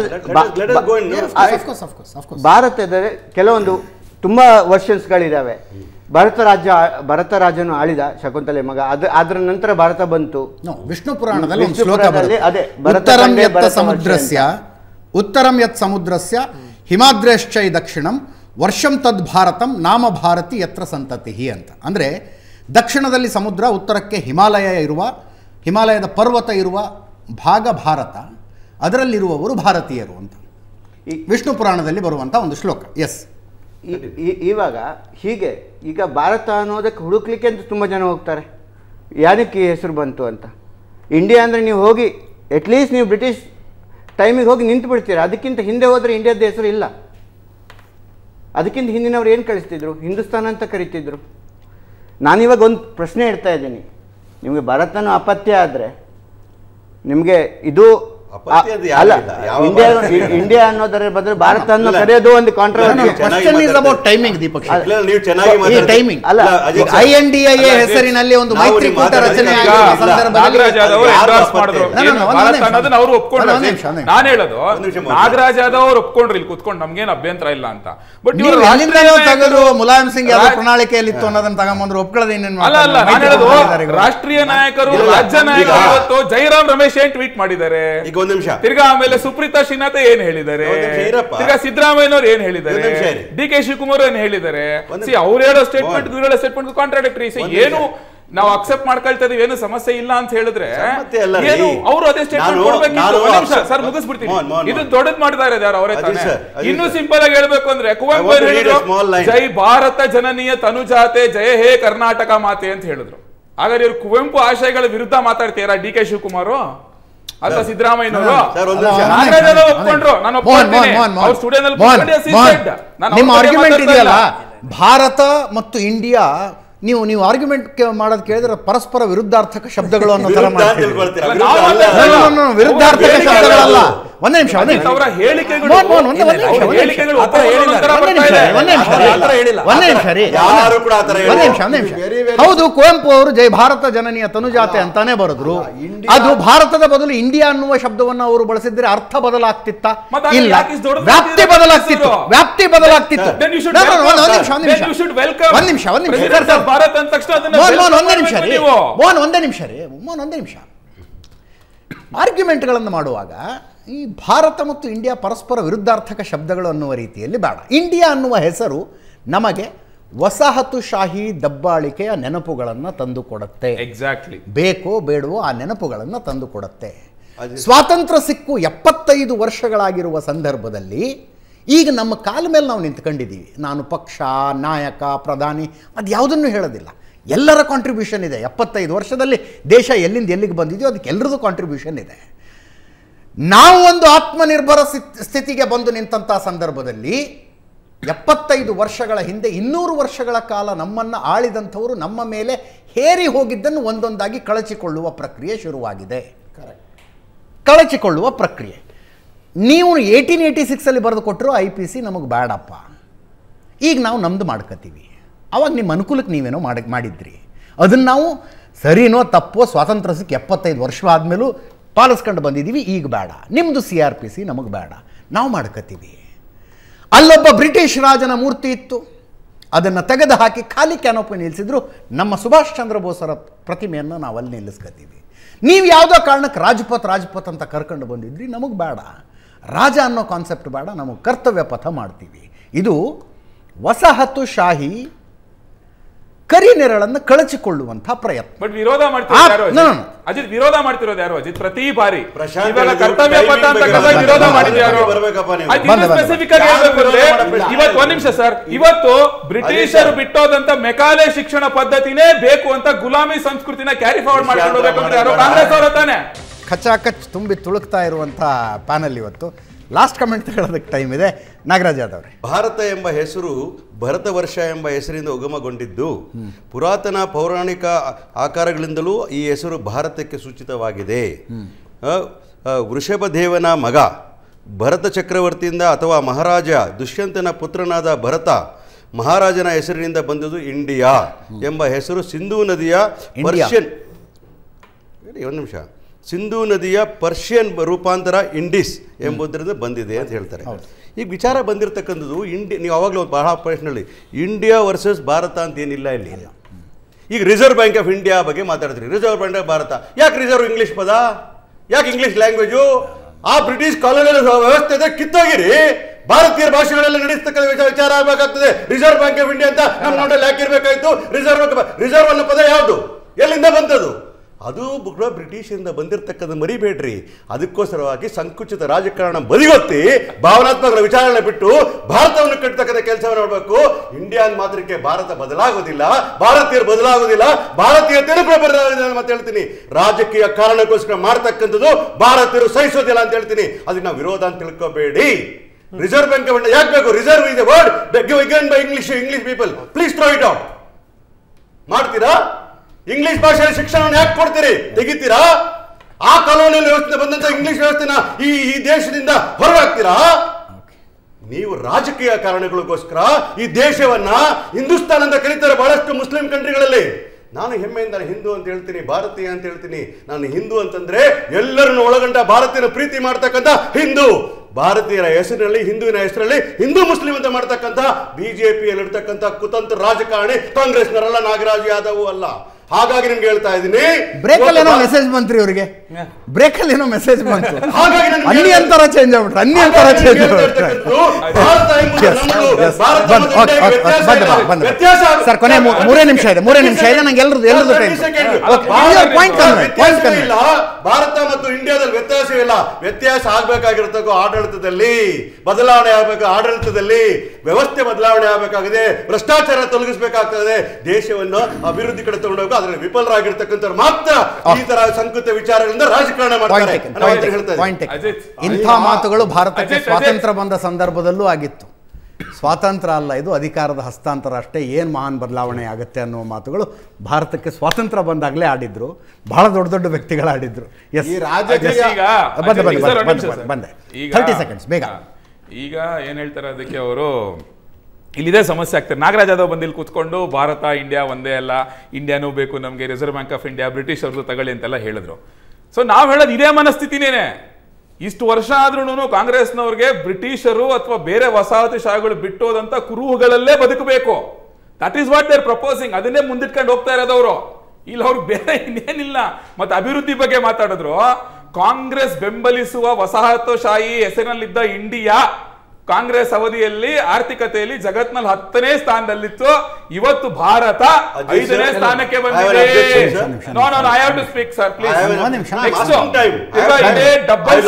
ಭಾರತದ ಕೆಲವೊಂದು ತುಂಬ ವರ್ಷನ್ಸ್ಗಳಿದ್ದಾವೆ. ಭರತ ರಾಜ್ಯ ಭರತ ರಾಜನು ಆಳಿದ, ಶಕುಂತಲೆ ಮಗ. ಅದ ಅದರ ನಂತರ ಭಾರತ ಬಂತು. ವಿಷ್ಣು ಪುರಾಣದಲ್ಲಿ ಒಂದು ಶ್ಲೋಕ ಬರುತ್ತೆ. ಅದೇ ಉತ್ತರಂ ಯತ್ ಸಮುದ್ರಸ್ಯ ಉತ್ತರಂ ಯತ್ ಸಮುದ್ರಸ್ಯ ಹಿಮಾದ್ರೇಶ್ಚೈ ದಕ್ಷಿಣಂ ವರ್ಷಂ ತದ್ ಭಾರತಂ ನಾಮ ಭಾರತಿ ಯತ್ರ ಸಂತತಿ ಅಂತ. ಅಂದರೆ ದಕ್ಷಿಣದಲ್ಲಿ ಸಮುದ್ರ, ಉತ್ತರಕ್ಕೆ ಹಿಮಾಲಯ ಇರುವ ಹಿಮಾಲಯದ ಪರ್ವತ ಇರುವ ಭಾಗ ಭಾರತ, ಅದರಲ್ಲಿರುವವರು ಭಾರತೀಯರು ಅಂತ ಈ ವಿಷ್ಣು ಪುರಾಣದಲ್ಲಿ ಬರುವಂಥ ಒಂದು ಶ್ಲೋಕ. ಎಸ್, ಇವಾಗ ಹೀಗೆ ಈಗ ಭಾರತ ಅನ್ನೋದಕ್ಕೆ ಹುಡುಕ್ಲಿಕ್ಕೆ ಅಂತ ತುಂಬ ಜನ ಹೋಗ್ತಾರೆ. ಯಾರಕ್ಕೆ ಈ ಹೆಸರು ಬಂತು ಅಂತ. ಇಂಡಿಯಾ ಅಂದರೆ ನೀವು ಹೋಗಿ ಅಟ್ಲೀಸ್ಟ್ ನೀವು ಬ್ರಿಟಿಷ್ ಟೈಮಿಗೆ ಹೋಗಿ ನಿಂತು ಬಿಡ್ತೀರ. ಅದಕ್ಕಿಂತ ಹಿಂದೆ ಹೋದರೆ ಇಂಡಿಯಾದ ಹೆಸರು ಇಲ್ಲ. ಅದಕ್ಕಿಂತ ಹಿಂದಿನವ್ರು ಏನು ಕಳಿಸ್ತಿದ್ರು? ಹಿಂದೂಸ್ತಾನ ಅಂತ ಕರಿತಿದ್ರು. ನಾನಿವಾಗ ಒಂದು ಪ್ರಶ್ನೆ ಇಡ್ತಾ ಇದ್ದೀನಿ. ನಿಮಗೆ ಭಾರತನೂ ಅಪತ್ಯ ಆದರೆ ನಿಮಗೆ ಇದು ಅಲ್ಲ, ಇಂಡಿಯಾ ಇಂಡಿಯಾ ಅನ್ನೋದರ ಬದಲು ಭಾರತ ಅನ್ನೋ ಕರೆಯೋದು ಒಂದು ಟೈಮಿಂಗ್ ಅಲ್ಲ. ಐ ಎನ್ ಡಿ ಐ ಹೆಸರಿನಲ್ಲಿ ಒಂದು ಮೈತ್ರಿಕೂಟ ರಚನೆ ನಾನು ಹೇಳೋದು, ನಾಗರಾಜ್ ಯಾದವ್ ಅವ್ರು ಒಪ್ಕೊಂಡ್ರಿ ಇಲ್ಲಿ ಕುತ್ಕೊಂಡು ನಮ್ಗೇನು ಅಭ್ಯಂತರ ಇಲ್ಲ ಅಂತ. ಬಟ್ ತೆಗೆದು ಮುಲಾಯಂ ಸಿಂಗ್ ಯಾದವ್ ಪ್ರಣಾಳಿಕೆಯಲ್ಲಿ ಇತ್ತು ಅನ್ನೋದನ್ನ ತಗೊಂಬಂದ್ರು ಒಪ್ಕೊಳ್ಳೋದೇನೇನು ಅಲ್ಲ ಅಲ್ಲ ನಾನು ಹೇಳೋದು, ರಾಷ್ಟ್ರೀಯ ನಾಯಕರು, ರಾಜ್ಯ ನಾಯಕರು ಇವತ್ತು ಜೈರಾಮ್ ರಮೇಶ್ ಏನ್ ಟ್ವೀಟ್ ಮಾಡಿದ್ದಾರೆ, ಒಂದು ನಿಮಿಷ. ತಿರ್ಗಾ ಆಮೇಲೆ ಸುಪ್ರೀತಾ ಶ್ರೀನಾಥ್ ಏನ್ ಹೇಳಿದ್ದಾರೆ, ತಿರ್ಗಾ ಸಿದ್ದರಾಮಯ್ಯನವರು ಏನ್ ಹೇಳಿದ್ದಾರೆ, ಡಿ ಕೆ ಶಿವಕುಮಾರ್ ಏನ್ ಹೇಳಿದ್ದಾರೆ. ಅವ್ರು ಹೇಳೋ ಸ್ಟೇಟ್ಮೆಂಟ್ ಇವ್ರು ಹೇಳೋ ಸ್ಟೇಟ್ಮೆಂಟ್ ಕಾಂಟ್ರಾಡಿಕ್ಟರಿ. ಏನು ನಾವು ಅಕ್ಸೆಪ್ಟ್ ಮಾಡ್ಕೊಳ್ತಾ ಇದೀವಿ, ಏನು ಸಮಸ್ಯೆ ಇಲ್ಲ ಅಂತ ಹೇಳಿದ್ರೆ ಏನು ಅವರು ಅದೇ ಸ್ಟೇಟ್ಮೆಂಟ್ ಕೊಡ್ಬೇಕಿತ್ತು. ಸರ್ ಮುಗಿಸ್ಬಿಡ್ತೀನಿ, ಇದು ದೊಡ್ಡದ್ ಮಾಡ್ತಾ ಇರೋದು ಯಾರು ಅವರೇ ತಾನೆ. ಇನ್ನು ಸಿಂಪಲ್ ಆಗಿ ಹೇಳ್ಬೇಕು ಅಂದ್ರೆ ಕುವೆಂಪು ಹೇಳಿದ್ರು, ಜೈ ಭಾರತ ಜನನೀಯ ತನುಜಾತೆ ಜಯ ಹೇ ಕರ್ನಾಟಕ ಮಾತೆ ಅಂತ ಹೇಳಿದ್ರು. ಹಾಗಾದ್ರೆ ಇವ್ರು ಕುವೆಂಪು ಆಶಯಗಳ ವಿರುದ್ಧ ಮಾತಾಡ್ತೀರಾ ಡಿ ಕೆ ಶಿವಕುಮಾರ್ ಅಥವಾ ಸಿದ್ದರಾಮಯ್ಯನವರು? ಒಪ್ಕೊಂಡ್ರು, ನಾನು ನಿಮ್ಮ ಆರ್ಗ್ಯುಮೆಂಟ್ ಇದೆಯಲ್ಲ, ಭಾರತ ಮತ್ತು ಇಂಡಿಯಾ ನೀವು ನೀವು ಆರ್ಗ್ಯುಮೆಂಟ್ ಮಾಡೋದು ಕೇಳಿದ್ರೆ ಪರಸ್ಪರ ವಿರುದ್ಧಾರ್ಥಕ ಶಬ್ದಗಳು ಅನ್ನೋ ತರ ಮಾಡ್ತೀವಿ. ವಿರುದ್ಧಾರ್ಥಕ ಶಬ್ದಗಳಲ್ಲ. ಒಂದೇ ನಿಮಿಷ, ಒಂದೇ ನಿಮಿಷ, ಹೌದು, ಕುವೆಂಪು ಅವರು ಜೈ ಭಾರತ ಜನನೀಯ ತನುಜಾತೆ ಅಂತಾನೆ ಬರೆದ್ರು. ಅದು ಭಾರತದ ಬದಲು ಇಂಡಿಯಾ ಅನ್ನುವ ಶಬ್ದವನ್ನು ಅವರು ಬಳಸಿದ್ರೆ ಅರ್ಥ ಬದಲಾಗ್ತಿತ್ತ? ಇಲ್ಲ, ವ್ಯಾಪ್ತಿ ಬದಲಾಗ್ತಿತ್ತು. ವ್ಯಾಪ್ತಿ ಬದಲಾಗ್ತಿತ್ತು. ಒಂದ್ ನಿಮಿಷ, ಒಂದ್ ನಿಮಿಷ, ಭಾರತ ಅಂದ ತಕ್ಷಣ ಒಂದೇ ನಿಮಿಷ ರೀ ಮೋಹನ್, ಒಂದೇ ನಿಮಿಷ ರೀ ಮೋಹನ್, ಒಂದೇ ನಿಮಿಷ. ಆರ್ಗ್ಯುಮೆಂಟ್ಗಳನ್ನು ಮಾಡುವಾಗ ಈ ಭಾರತ ಮತ್ತು ಇಂಡಿಯಾ ಪರಸ್ಪರ ವಿರುದ್ಧಾರ್ಥಕ ಶಬ್ದಗಳು ಅನ್ನುವ ರೀತಿಯಲ್ಲಿ ಬೇಡ. ಇಂಡಿಯಾ ಅನ್ನುವ ಹೆಸರು ನಮಗೆ ವಸಾಹತುಶಾಹಿ ದಬ್ಬಾಳಿಕೆಯ ನೆನಪುಗಳನ್ನು ತಂದುಕೊಡುತ್ತೆ. ಎಕ್ಸಾಕ್ಟ್ಲಿ, ಬೇಕೋ ಬೇಡವೋ ಆ ನೆನಪುಗಳನ್ನು ತಂದುಕೊಡುತ್ತೆ. ಸ್ವಾತಂತ್ರ್ಯ ಸಿಕ್ಕು ಎಪ್ಪತ್ತೈದು ವರ್ಷಗಳಾಗಿರುವ ಸಂದರ್ಭದಲ್ಲಿ ಈಗ ನಮ್ಮ ಕಾಲ ಮೇಲೆ ನಾವು ನಿಂತ್ಕೊಂಡಿದ್ದೀವಿ. ನಾನು ಪಕ್ಷ, ನಾಯಕ, ಪ್ರಧಾನಿ ಅದು ಯಾವುದನ್ನು ಹೇಳೋದಿಲ್ಲ. ಎಲ್ಲರ ಕಾಂಟ್ರಿಬ್ಯೂಷನ್ ಇದೆ. ಎಪ್ಪತ್ತೈದು ವರ್ಷದಲ್ಲಿ ದೇಶ ಎಲ್ಲಿಂದ ಎಲ್ಲಿಗೆ ಬಂದಿದೆಯೋ ಅದಕ್ಕೆ ಎಲ್ಲರದ್ದು ಕಾಂಟ್ರಿಬ್ಯೂಷನ್ ಇದೆ. ನಾವು ಒಂದು ಆತ್ಮನಿರ್ಭರ ಸ್ಥಿತಿಗೆ ಬಂದು ನಿಂತಹ ಸಂದರ್ಭದಲ್ಲಿ ಎಪ್ಪತ್ತೈದು ವರ್ಷಗಳ ಹಿಂದೆ ಇನ್ನೂರು ವರ್ಷಗಳ ಕಾಲ ನಮ್ಮನ್ನು ಆಳಿದಂಥವರು ನಮ್ಮ ಮೇಲೆ ಹೇರಿ ಹೋಗಿದ್ದನ್ನು ಒಂದೊಂದಾಗಿ ಕಳಚಿಕೊಳ್ಳುವ ಪ್ರಕ್ರಿಯೆ ಶುರುವಾಗಿದೆ. ಕಳಚಿಕೊಳ್ಳುವ ಪ್ರಕ್ರಿಯೆ. ನೀವು ಏಯ್ಟೀನ್ ಏಯ್ಟಿ ಸಿಕ್ಸಲ್ಲಿ ಬರೆದು ಕೊಟ್ಟರು ಐ ಪಿ ಸಿ ನಮಗೆ ಬೇಡಪ್ಪ, ಈಗ ನಾವು ನಮ್ಮದು ಮಾಡ್ಕೋತೀವಿ. ಆವಾಗ ನಿಮ್ಮ ಅನುಕೂಲಕ್ಕೆ ನೀವೇನೋ ಮಾಡಿ ಮಾಡಿದ್ರಿ. ಅದನ್ನು ನಾವು ಸರಿನೋ ತಪ್ಪೋ ಸ್ವಾತಂತ್ರ್ಯ ಸಿಕ್ಕ ಎಪ್ಪತ್ತೈದು ವರ್ಷ ಆದಮೇಲೂ ಪಾಲಿಸ್ಕೊಂಡು ಬಂದಿದ್ದೀವಿ. ಈಗ ಬೇಡ, ನಿಮ್ಮದು ಸಿ ಆರ್ ಪಿ ಸಿ ನಮಗೆ ಬೇಡ, ನಾವು ಮಾಡ್ಕೋತೀವಿ. ಅಲ್ಲೊಬ್ಬ ಬ್ರಿಟಿಷ್ ರಾಜನ ಮೂರ್ತಿ ಇತ್ತು, ಅದನ್ನು ತೆಗೆದು ಹಾಕಿ ಖಾಲಿ ಕ್ಯಾನೋಪಿ ನಿಲ್ಲಿಸಿದ್ರು. ನಮ್ಮ ಸುಭಾಷ್ ಚಂದ್ರ ಬೋಸರ ಪ್ರತಿಮೆಯನ್ನು ನಾವು ಅಲ್ಲಿ ನಿಲ್ಲಿಸ್ಕೋತೀವಿ. ನೀವು ಯಾವುದೋ ಕಾರಣಕ್ಕೆ ರಾಜ್ಪಥ್ ರಾಜ್ಪಥ್ ಅಂತ ಕರ್ಕೊಂಡು ಬಂದಿದ್ರಿ, ನಮಗೆ ಬೇಡ, ರಾಜ ಅನ್ನೋ ಕಾನ್ಸೆಪ್ಟ್ ಬೇಡ, ನಮಗೆ ಕರ್ತವ್ಯ ಪಥ ಮಾಡ್ತೀವಿ. ಇದು ವಸಾಹತುಶಾಹಿ ಕರಿನೆರಳನ್ನು ಕಳಚಿಕೊಳ್ಳುವಂಥ ಪ್ರಯತ್ನ. ಬಟ್ ವಿರೋಧ ಮಾಡ್ತಿರೋದು ಯಾರು ಅಜಿತ್? ವಿರೋಧ ಮಾಡ್ತಿರೋದು ಯಾರು ಅಜಿತ್? ಪ್ರತಿ ಬಾರಿ ಇವಾಗ ಕರ್ತವ್ಯ ಪಥ ಅಂತ ಕರೆದಾಗ ವಿರೋಧ ಮಾಡಿದ್ರು ಯಾರು? ಸ್ಪೆಸಿಫಿಕ್ ಆಗಿ ಹೇಳ್ಬೇಕಂದ್ರೆ ಇವತ್ತು ಒಂದ್ ನಿಮಿಷ ಸರ್, ಇವತ್ತು ಬ್ರಿಟಿಷರು ಬಿಟ್ಟೋದಂತ ಮೆಕಾಲೆ ಶಿಕ್ಷಣ ಪದ್ಧತಿನೇ ಬೇಕು ಅಂತ ಗುಲಾಮಿ ಸಂಸ್ಕೃತಿನ ಕ್ಯಾರಿ ಫಾರ್ವರ್ಡ್ ಮಾಡ್ಕೊಂಡು ಹೋಗ್ಬೇಕಂದ್ರೆ ಯಾರು? ಕಾಂಗ್ರೆಸ್ ಅವರು ತಾನೆ. ಕಚ್ಚಾಕಚ್ ತುಂಬಿ ತುಳುಕ್ತಾ ಇರುವಂಥ ಪ್ಯಾನಲ್ ಇವತ್ತು. ಲಾಸ್ಟ್ ಕಮೆಂಟ್ ಹೇಳೋದಕ್ಕೆ ಟೈಮ್ ಇದೆ. ನಾಗರಾಜ್ ಯಾದವ್ ಅವರೇ, ಭಾರತ ಎಂಬ ಹೆಸರು ಭರತ ವರ್ಷ ಎಂಬ ಹೆಸರಿಂದ ಉಗಮಗೊಂಡಿದ್ದು ಪುರಾತನ ಪೌರಾಣಿಕ ಆಕಾರಗಳಿಂದಲೂ ಈ ಹೆಸರು ಭಾರತಕ್ಕೆ ಸೂಚಿತವಾಗಿದೆ. ವೃಷಭದೇವನ ಮಗ ಭರತ ಚಕ್ರವರ್ತಿಯಿಂದ ಅಥವಾ ಮಹಾರಾಜ ದುಷ್ಯಂತನ ಪುತ್ರನಾದ ಭರತ ಮಹಾರಾಜನ ಹೆಸರಿನಿಂದ ಬಂದದ್ದು ಇಂಡಿಯಾ ಎಂಬ ಹೆಸರು ಸಿಂಧೂ ನದಿಯ ಪರ್ಷಿಯನ್ ಒಂದು ನಿಮಿಷ ಸಿಂಧೂ ನದಿಯ ಪರ್ಷಿಯನ್ ರೂಪಾಂತರ ಇಂಡೀಸ್ ಎಂಬುದರಿಂದ ಬಂದಿದೆ ಅಂತ ಹೇಳ್ತಾರೆ. ಈಗ ವಿಚಾರ ಬಂದಿರತಕ್ಕಂಥದ್ದು ಇಂಡಿ ನೀವು ಅವಾಗಲೂ ಬಹಳ ಪ್ರಶ್ನೆಯಲ್ಲಿ ಇಂಡಿಯಾ ವರ್ಸಸ್ ಭಾರತ ಅಂತ ಏನಿಲ್ಲ ಇಲ್ಲಿ. ಈಗ ರಿಸರ್ವ್ ಬ್ಯಾಂಕ್ ಆಫ್ ಇಂಡಿಯಾ ಬಗ್ಗೆ ಮಾತಾಡ್ತೀರಿ. ರಿಸರ್ವ್ ಬ್ಯಾಂಕ್ ಆಫ್ ಭಾರತ ಯಾಕೆ ರಿಸರ್ವ್ ಇಂಗ್ಲೀಷ್ ಪದ, ಯಾಕೆ ಇಂಗ್ಲೀಷ್ ಲ್ಯಾಂಗ್ವೇಜು? ಆ ಬ್ರಿಟಿಷ್ ಕಾಲೋನಿಯಲ್ ವ್ಯವಸ್ಥೆ ಇದೆ, ಕಿತ್ತೋಗಿರಿ. ಭಾರತೀಯ ಭಾಷೆಗಳೆಲ್ಲ ನಡೆಸ್ತಕ್ಕಂಥ ವಿಚಾರ ಆಗಬೇಕಾಗ್ತದೆ. ರಿಸರ್ವ್ ಬ್ಯಾಂಕ್ ಆಫ್ ಇಂಡಿಯಾ ಅಂತ ನಮ್ಮ ನೋಟಲ್ಲಿ ಯಾಕಿರ್ಬೇಕಾಯ್ತು? ರಿಸರ್ವ್ ರಿಸರ್ವ್ ಅನ್ನೋ ಪದ ಯಾವುದು, ಎಲ್ಲಿಂದ ಬಂದದು? ಅದು ಕೂಡ ಬ್ರಿಟಿಷರಿಂದ ಬಂದಿರತಕ್ಕಂಥ ಮರಿಬೇಡ್ರಿ. ಅದಕ್ಕೋಸ್ಕರವಾಗಿ ಸಂಕುಚಿತ ರಾಜಕಾರಣ ಬದಿಗೊತ್ತಿ ಭಾವನಾತ್ಮಕ ವಿಚಾರಗಳನ್ನ ಬಿಟ್ಟು ಭಾರತವನ್ನು ಕಟ್ಟತಕ್ಕಂಥ ಕೆಲಸವನ್ನು ಮಾಡಬೇಕು. ಇಂಡಿಯಾ ಮಾತ್ರಕ್ಕೆ ಭಾರತ ಬದಲಾಗೋದಿಲ್ಲ, ಭಾರತೀಯರು ಬದಲಾಗೋದಿಲ್ಲ, ಭಾರತೀಯತೆಯೂ ಕೂಡ ಬದಲಾಗೋದಿಲ್ಲ ಅಂತ ಹೇಳ್ತೀನಿ. ರಾಜಕೀಯ ಕಾರಣಕ್ಕೋಸ್ಕರ ಮಾಡ್ತಕ್ಕಂಥದ್ದು ಭಾರತೀಯರು ಸಹಿಸೋದಿಲ್ಲ ಅಂತ ಹೇಳ್ತೀನಿ. ಅದಕ್ಕೆ ನಾವು ವಿರೋಧ ಅಂತ ತಿಳ್ಕೋಬೇಡಿ. ರಿಸರ್ವ್ ಬ್ಯಾಂಕ್ ಆಫ್ ಇಂಡಿಯಾ ಯಾಕೆ ಬೇಕು? Reserve is a word given by English English people. Please throw it out. ಮಾಡ್ತೀರಾ? ಇಂಗ್ಲಿಷ್ ಭಾಷೆಯಲ್ಲಿ ಶಿಕ್ಷಣವನ್ನು ಯಾಕೆ ಕೊಡ್ತೀರಿ? ತೆಗಿತೀರಾ? ಆ ಕಾಲೋನಿಯಲ್ ವ್ಯವಸ್ಥೆ ಬಂದಂತ ಇಂಗ್ಲಿಷ್ ವ್ಯವಸ್ಥೆನ ಈ ಈ ದೇಶದಿಂದ ಹೊರಗಾಗ್ತೀರಾ? ನೀವು ರಾಜಕೀಯ ಕಾರಣಗಳಿಗೋಸ್ಕರ ಈ ದೇಶವನ್ನ ಹಿಂದೂಸ್ತಾನ್ ಅಂತ ಕರೀತಾರೆ ಬಹಳಷ್ಟು ಮುಸ್ಲಿಂ ಕಂಟ್ರಿಗಳಲ್ಲಿ. ನಾನು ಹೆಮ್ಮೆಯಿಂದ ಹಿಂದೂ ಅಂತ ಹೇಳ್ತೀನಿ, ಭಾರತೀಯ ಅಂತ ಹೇಳ್ತೀನಿ. ನಾನು ಹಿಂದೂ ಅಂತಂದ್ರೆ ಎಲ್ಲರನ್ನು ಒಳಗೊಂಡ ಭಾರತೀಯನ ಪ್ರೀತಿ ಮಾಡ್ತಕ್ಕಂಥ ಹಿಂದೂ. ಭಾರತೀಯರ ಹೆಸರಿನಲ್ಲಿ ಹಿಂದುವಿನ ಹೆಸರಲ್ಲಿ ಹಿಂದೂ ಮುಸ್ಲಿಂ ಅಂತ ಮಾಡ್ತಕ್ಕಂಥ ಬಿಜೆಪಿಯಲ್ಲಿ ಇರ್ತಕ್ಕಂಥ ಕುತಂತ್ರ ರಾಜಕಾರಣಿ ಕಾಂಗ್ರೆಸ್ನವರಲ್ಲ, ನಾಗರಾಜ್ ಯಾದವ್ ಅಲ್ಲ. ಹಾಗಾಗಿ ನಿಮ್ಗೆ ಹೇಳ್ತಾ ಇದ್ದೀನಿ, ಬ್ರೇಕಲ್ಲಿ ಏನೋ ಮೆಸೇಜ್ ಬಂತ್ರಿ ಇವರಿಗೆ, ಬ್ರೇಕಲ್ಲಿ ಏನೋ ಮೆಸೇಜ್ ಬಂತು, ಅನ್ನಿ ಅಂತರ ಚೇಂಜ್ ಆಗ್ಬಿಟ್ರೆ ಅನ್ನಿ ಅಂತರ ಚೇಂಜ್ ಆಗ್ಬಿಟ್ರೆ. ಸರ್ ಕೊನೆ ಮೂರೇ ನಿಮಿಷ ಇದೆ, ಮೂರೇ ನಿಮಿಷ ಇದೆ, ನಂಗೆ ಎಲ್ಲರದು ಎಲ್ಲರದು ಇಲ್ಲ. ಭಾರತ ಮತ್ತು ಇಂಡಿಯಾದಲ್ಲಿ ವ್ಯತ್ಯಾಸವಿಲ್ಲ. ವ್ಯತ್ಯಾಸ ಆಗ್ಬೇಕಾಗಿರ್ತಕ್ಕೋ ಆಡಳಿತದಲ್ಲಿ ಬದಲಾವಣೆ ಆಗ್ಬೇಕು, ಆಡಳಿತದಲ್ಲಿ ವ್ಯವಸ್ಥೆ ಬದಲಾವಣೆ ಆಗಬೇಕಾಗಿದೆ, ಭ್ರಷ್ಟಾಚಾರ ತೊಲಗಿಸಬೇಕಾಗ್ತದೆ, ದೇಶವನ್ನು ಅಭಿವೃದ್ಧಿ ಕಡೆ ತಗೊಂಡೋಗ ಅದರಲ್ಲಿ ವಿಫಲರಾಗಿರ್ತಕ್ಕಂಥವ್ರು ಮಾತ್ರ ಈ ತರ ಸಂಕುಚಿತ ವಿಚಾರಗಳಿಂದ ರಾಜಕಾರಣ ಮಾಡ್ತಾರೆ. ಇಂಥ ಮಾತುಗಳು ಭಾರತಕ್ಕೆ ಸ್ವಾತಂತ್ರ್ಯ ಬಂದ ಸಂದರ್ಭದಲ್ಲೂ ಆಗಿತ್ತು. ಸ್ವಾತಂತ್ರ್ಯ ಅಲ್ಲ, ಇದು ಅಧಿಕಾರದ ಹಸ್ತಾಂತರ ಅಷ್ಟೇ. ಏನು ಮಹಾನ್ ಬದಲಾವಣೆ ಆಗುತ್ತೆ ಅನ್ನುವ ಮಾತುಗಳು ಭಾರತಕ್ಕೆ ಸ್ವಾತಂತ್ರ್ಯ ಬಂದಾಗಲೇ ಆಡಿದ್ರು, ಬಹಳ ದೊಡ್ಡ ದೊಡ್ಡ ವ್ಯಕ್ತಿಗಳು ಆಡಿದ್ರು. ಎಸ್ ಬಂದೆ ಥರ್ಟಿ ಸೆಕೆಂಡ್ಸ್ ಬೇಗ. ಈಗ ಏನ್ ಹೇಳ್ತಾರೆ ಅದಕ್ಕೆ ಅವರು, ಇಲ್ಲಿದೆ ಸಮಸ್ಯೆ ಆಗ್ತಾರೆ. ನಾಗರಾಜ್ ಯಾದವ್ ಬಂದು ಇಲ್ಲಿ ಕೂತ್ಕೊಂಡು ಭಾರತ ಇಂಡಿಯಾ ಒಂದೇ ಅಲ್ಲ, ಇಂಡಿಯಾನೂ ಬೇಕು ನಮಗೆ, Reserve Bank of India British ಅವ್ರದ್ದು ತಗೊಳ್ಳಿ ಅಂತೆಲ್ಲ ಹೇಳಿದ್ರು. ಸೊ ನಾವು ಹೇಳೋದು ಇದೇ ಮನಸ್ಥಿತಿನೇನೆ. ಇಷ್ಟು ವರ್ಷ ಆದ್ರೂ ಕಾಂಗ್ರೆಸ್ನವ್ರಿಗೆ ಬ್ರಿಟಿಷರು ಅಥವಾ ಬೇರೆ ವಸಾಹತುಶಾಹಿಗಳು ಬಿಟ್ಟೋದಂತ ಕುರುಹುಗಳಲ್ಲೇ ಬದುಕಬೇಕು. That is what they're proposing. ಅದನ್ನೇ ಮುಂದಿಟ್ಕೊಂಡು ಹೋಗ್ತಾ ಇರೋದವರು. ಇಲ್ಲಿ ಅವ್ರಿಗೆ ಬೇರೆ ಇನ್ನೇನಿಲ್ಲ. ಮತ್ತೆ ಅಭಿವೃದ್ಧಿ ಬಗ್ಗೆ ಮಾತಾಡಿದ್ರು. ಕಾಂಗ್ರೆಸ್ ಬೆಂಬಲಿಸುವ ವಸಾಹತುಶಾಹಿ ಹೆಸರಿನಲ್ಲಿದ್ದ ಇಂಡಿಯಾ ಕಾಂಗ್ರೆಸ್ ಅವಧಿಯಲ್ಲಿ ಆರ್ಥಿಕತೆಯಲ್ಲಿ ಜಗತ್ನಲ್ಲಿ ಹತ್ತನೇ ಸ್ಥಾನದಲ್ಲಿತ್ತು. ಇವತ್ತು ಭಾರತ ಐದನೇ ಸ್ಥಾನಕ್ಕೆ ಬಂದಿದೆ. No no I have to speak sir please. Next ಇದೇ ಡಬಲ್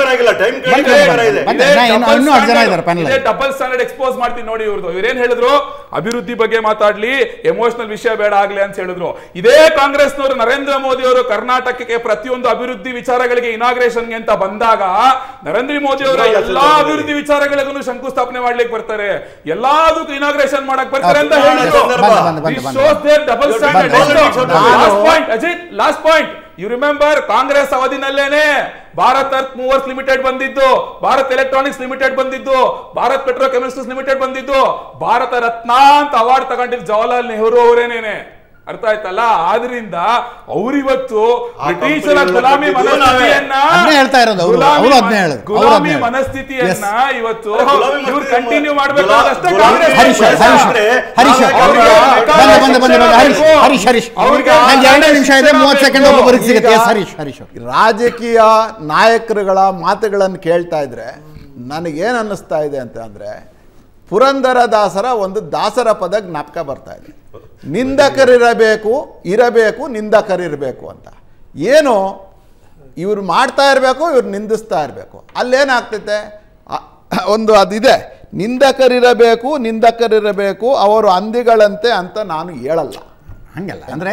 ಸ್ಟ್ಯಾಂಡರ್ಡ್ ಎಕ್ಸ್ಪೋಸ್ ಮಾಡ್ತೀನಿ ನೋಡಿ ಇವ್ರದ್ದು. ಇವ್ರೇನ್ ಹೇಳಿದ್ರು? ಅಭಿವೃದ್ಧಿ ಬಗ್ಗೆ ಮಾತಾಡ್ಲಿ, ಎಮೋಷನಲ್ ವಿಷಯ ಬೇಡ ಆಗ್ಲಿ ಅಂತ ಹೇಳಿದ್ರು. ಇದೇ ಕಾಂಗ್ರೆಸ್ನವರು ನರೇಂದ್ರ ಮೋದಿ ಅವರು ಕರ್ನಾಟಕಕ್ಕೆ ಪ್ರತಿಯೊಂದು ಅಭಿವೃದ್ಧಿ ವಿಚಾರಗಳಿಗೆ ಇನಾಗ್ರೇಷನ್ಗೆ ಅಂತ ಬಂದಾಗ ನರೇಂದ್ರ ಮೋದಿ ಅವರ ಎಲ್ಲಾ ಅಭಿವೃದ್ಧಿ ವಿಚಾರಗಳಿಗೂ ಶಂಕುಸ್ಥಾಪನೆ ಮಾಡ್ಲಿಕ್ಕೆ ಬರ್ತಾರೆ, ಎಲ್ಲದಕ್ಕೂ ಇನಾಗ್ರೇಷನ್ ಮಾಡಕ್ ಬರ್ತಾರೆ ಅಂತ ಹೇಳಿದ್ರು. Double standard. Last point Ajit, last point. You remember Congress ಅವಧಿನಲ್ಲೇನೆ ಭಾರತ್ ಅರ್ತ್ ಮೂವರ್ಸ್ ಲಿಮಿಟೆಡ್ ಬಂದಿದ್ದು, ಭಾರತ್ ಎಲೆಕ್ಟ್ರಾನಿಕ್ಸ್ ಲಿಮಿಟೆಡ್ ಬಂದಿದ್ದು, ಭಾರತ್ ಪೆಟ್ರೋಕೆಮಿಕಲ್ಸ್ ಲಿಮಿಟೆಡ್ ಬಂದಿದ್ದು, ಭಾರತ ರತ್ನ ಅಂತ ಅವಾರ್ಡ್ ತಗೊಂಡಿದ್ದು ಜವಾಹರ್ಲಾಲ್ ನೆಹರು ಅವರೇನೇನೆ. ಅರ್ಥ ಆಯ್ತಲ್ಲ? ಆದ್ರಿಂದ ಅವರಿವತ್ತು ಬ್ರಿಟಿಷರ ಗುಲಾಮಿ ಮನಸ್ಥಿತಿಯನ್ನ ಅದನ್ನೇ ಹೇಳ್ತಾ ಇರೋದು ಅವರು. ಅವರು ಅದನ್ನೇ ಹೇಳೋದು. ಗುಲಾಮಿ ಮನಸ್ಥಿತಿಯನ್ನ ಇವತ್ತು ಇವ್ರು ಕಂಟಿನ್ಯೂ ಮಾಡಬೇಕು ಅಷ್ಟೇ ಕಾಂಗ್ರೆಸ್. ಹರೀಶ್ ಹರೀಶ್ ಹರೀಶ್ ಬಂದ ಬಂದ ಬಂದ ಹರೀಶ್ ಹರೀಶ್ ಹರೀಶ್ ನಂಗೆ ಎರಡೇ ನಿಮಿಷ ಇದೆ, ಮೂವತ್ತು ಸೆಕೆಂಡ್ ಒಬ್ಬೊಬ್ಬರಿಗೆ ಸಿಗುತ್ತೆ. ಹರೀಶ್ ಹರೀಶ್ ರಾಜಕೀಯ ನಾಯಕರುಗಳ ಮಾತುಗಳನ್ನು ಕೇಳ್ತಾ ಇದ್ರೆ ನನಗೇನು ಅನ್ನಿಸ್ತಾ ಇದೆ ಅಂತ ಅಂದರೆ, ಪುರಂದರದಾಸರ ಒಂದು ದಾಸರ ಪದ ಜ್ಞಾಪಕ ಬರ್ತಾ ಇದೆ. ನಿಂದಕರಿರಬೇಕು ಇರಬೇಕು ನಿಂದಕರಿರಬೇಕು ಅಂತ. ಏನು ಇವ್ರು ಮಾಡ್ತಾ ಇರಬೇಕು, ಇವ್ರು ನಿಂದಿಸ್ತಾ ಇರಬೇಕು. ಅಲ್ಲೇನಾಗ್ತೈತೆ ಒಂದು ಅದಿದೆ, ನಿಂದಕರಿರಬೇಕು ನಿಂದಕರಿರಬೇಕು ಅವರು ಅಂದಿಗಳಂತೆ ಅಂತ ನಾನು ಹೇಳಲ್ಲ. ಹಂಗಲ್ಲ ಅಂದ್ರೆ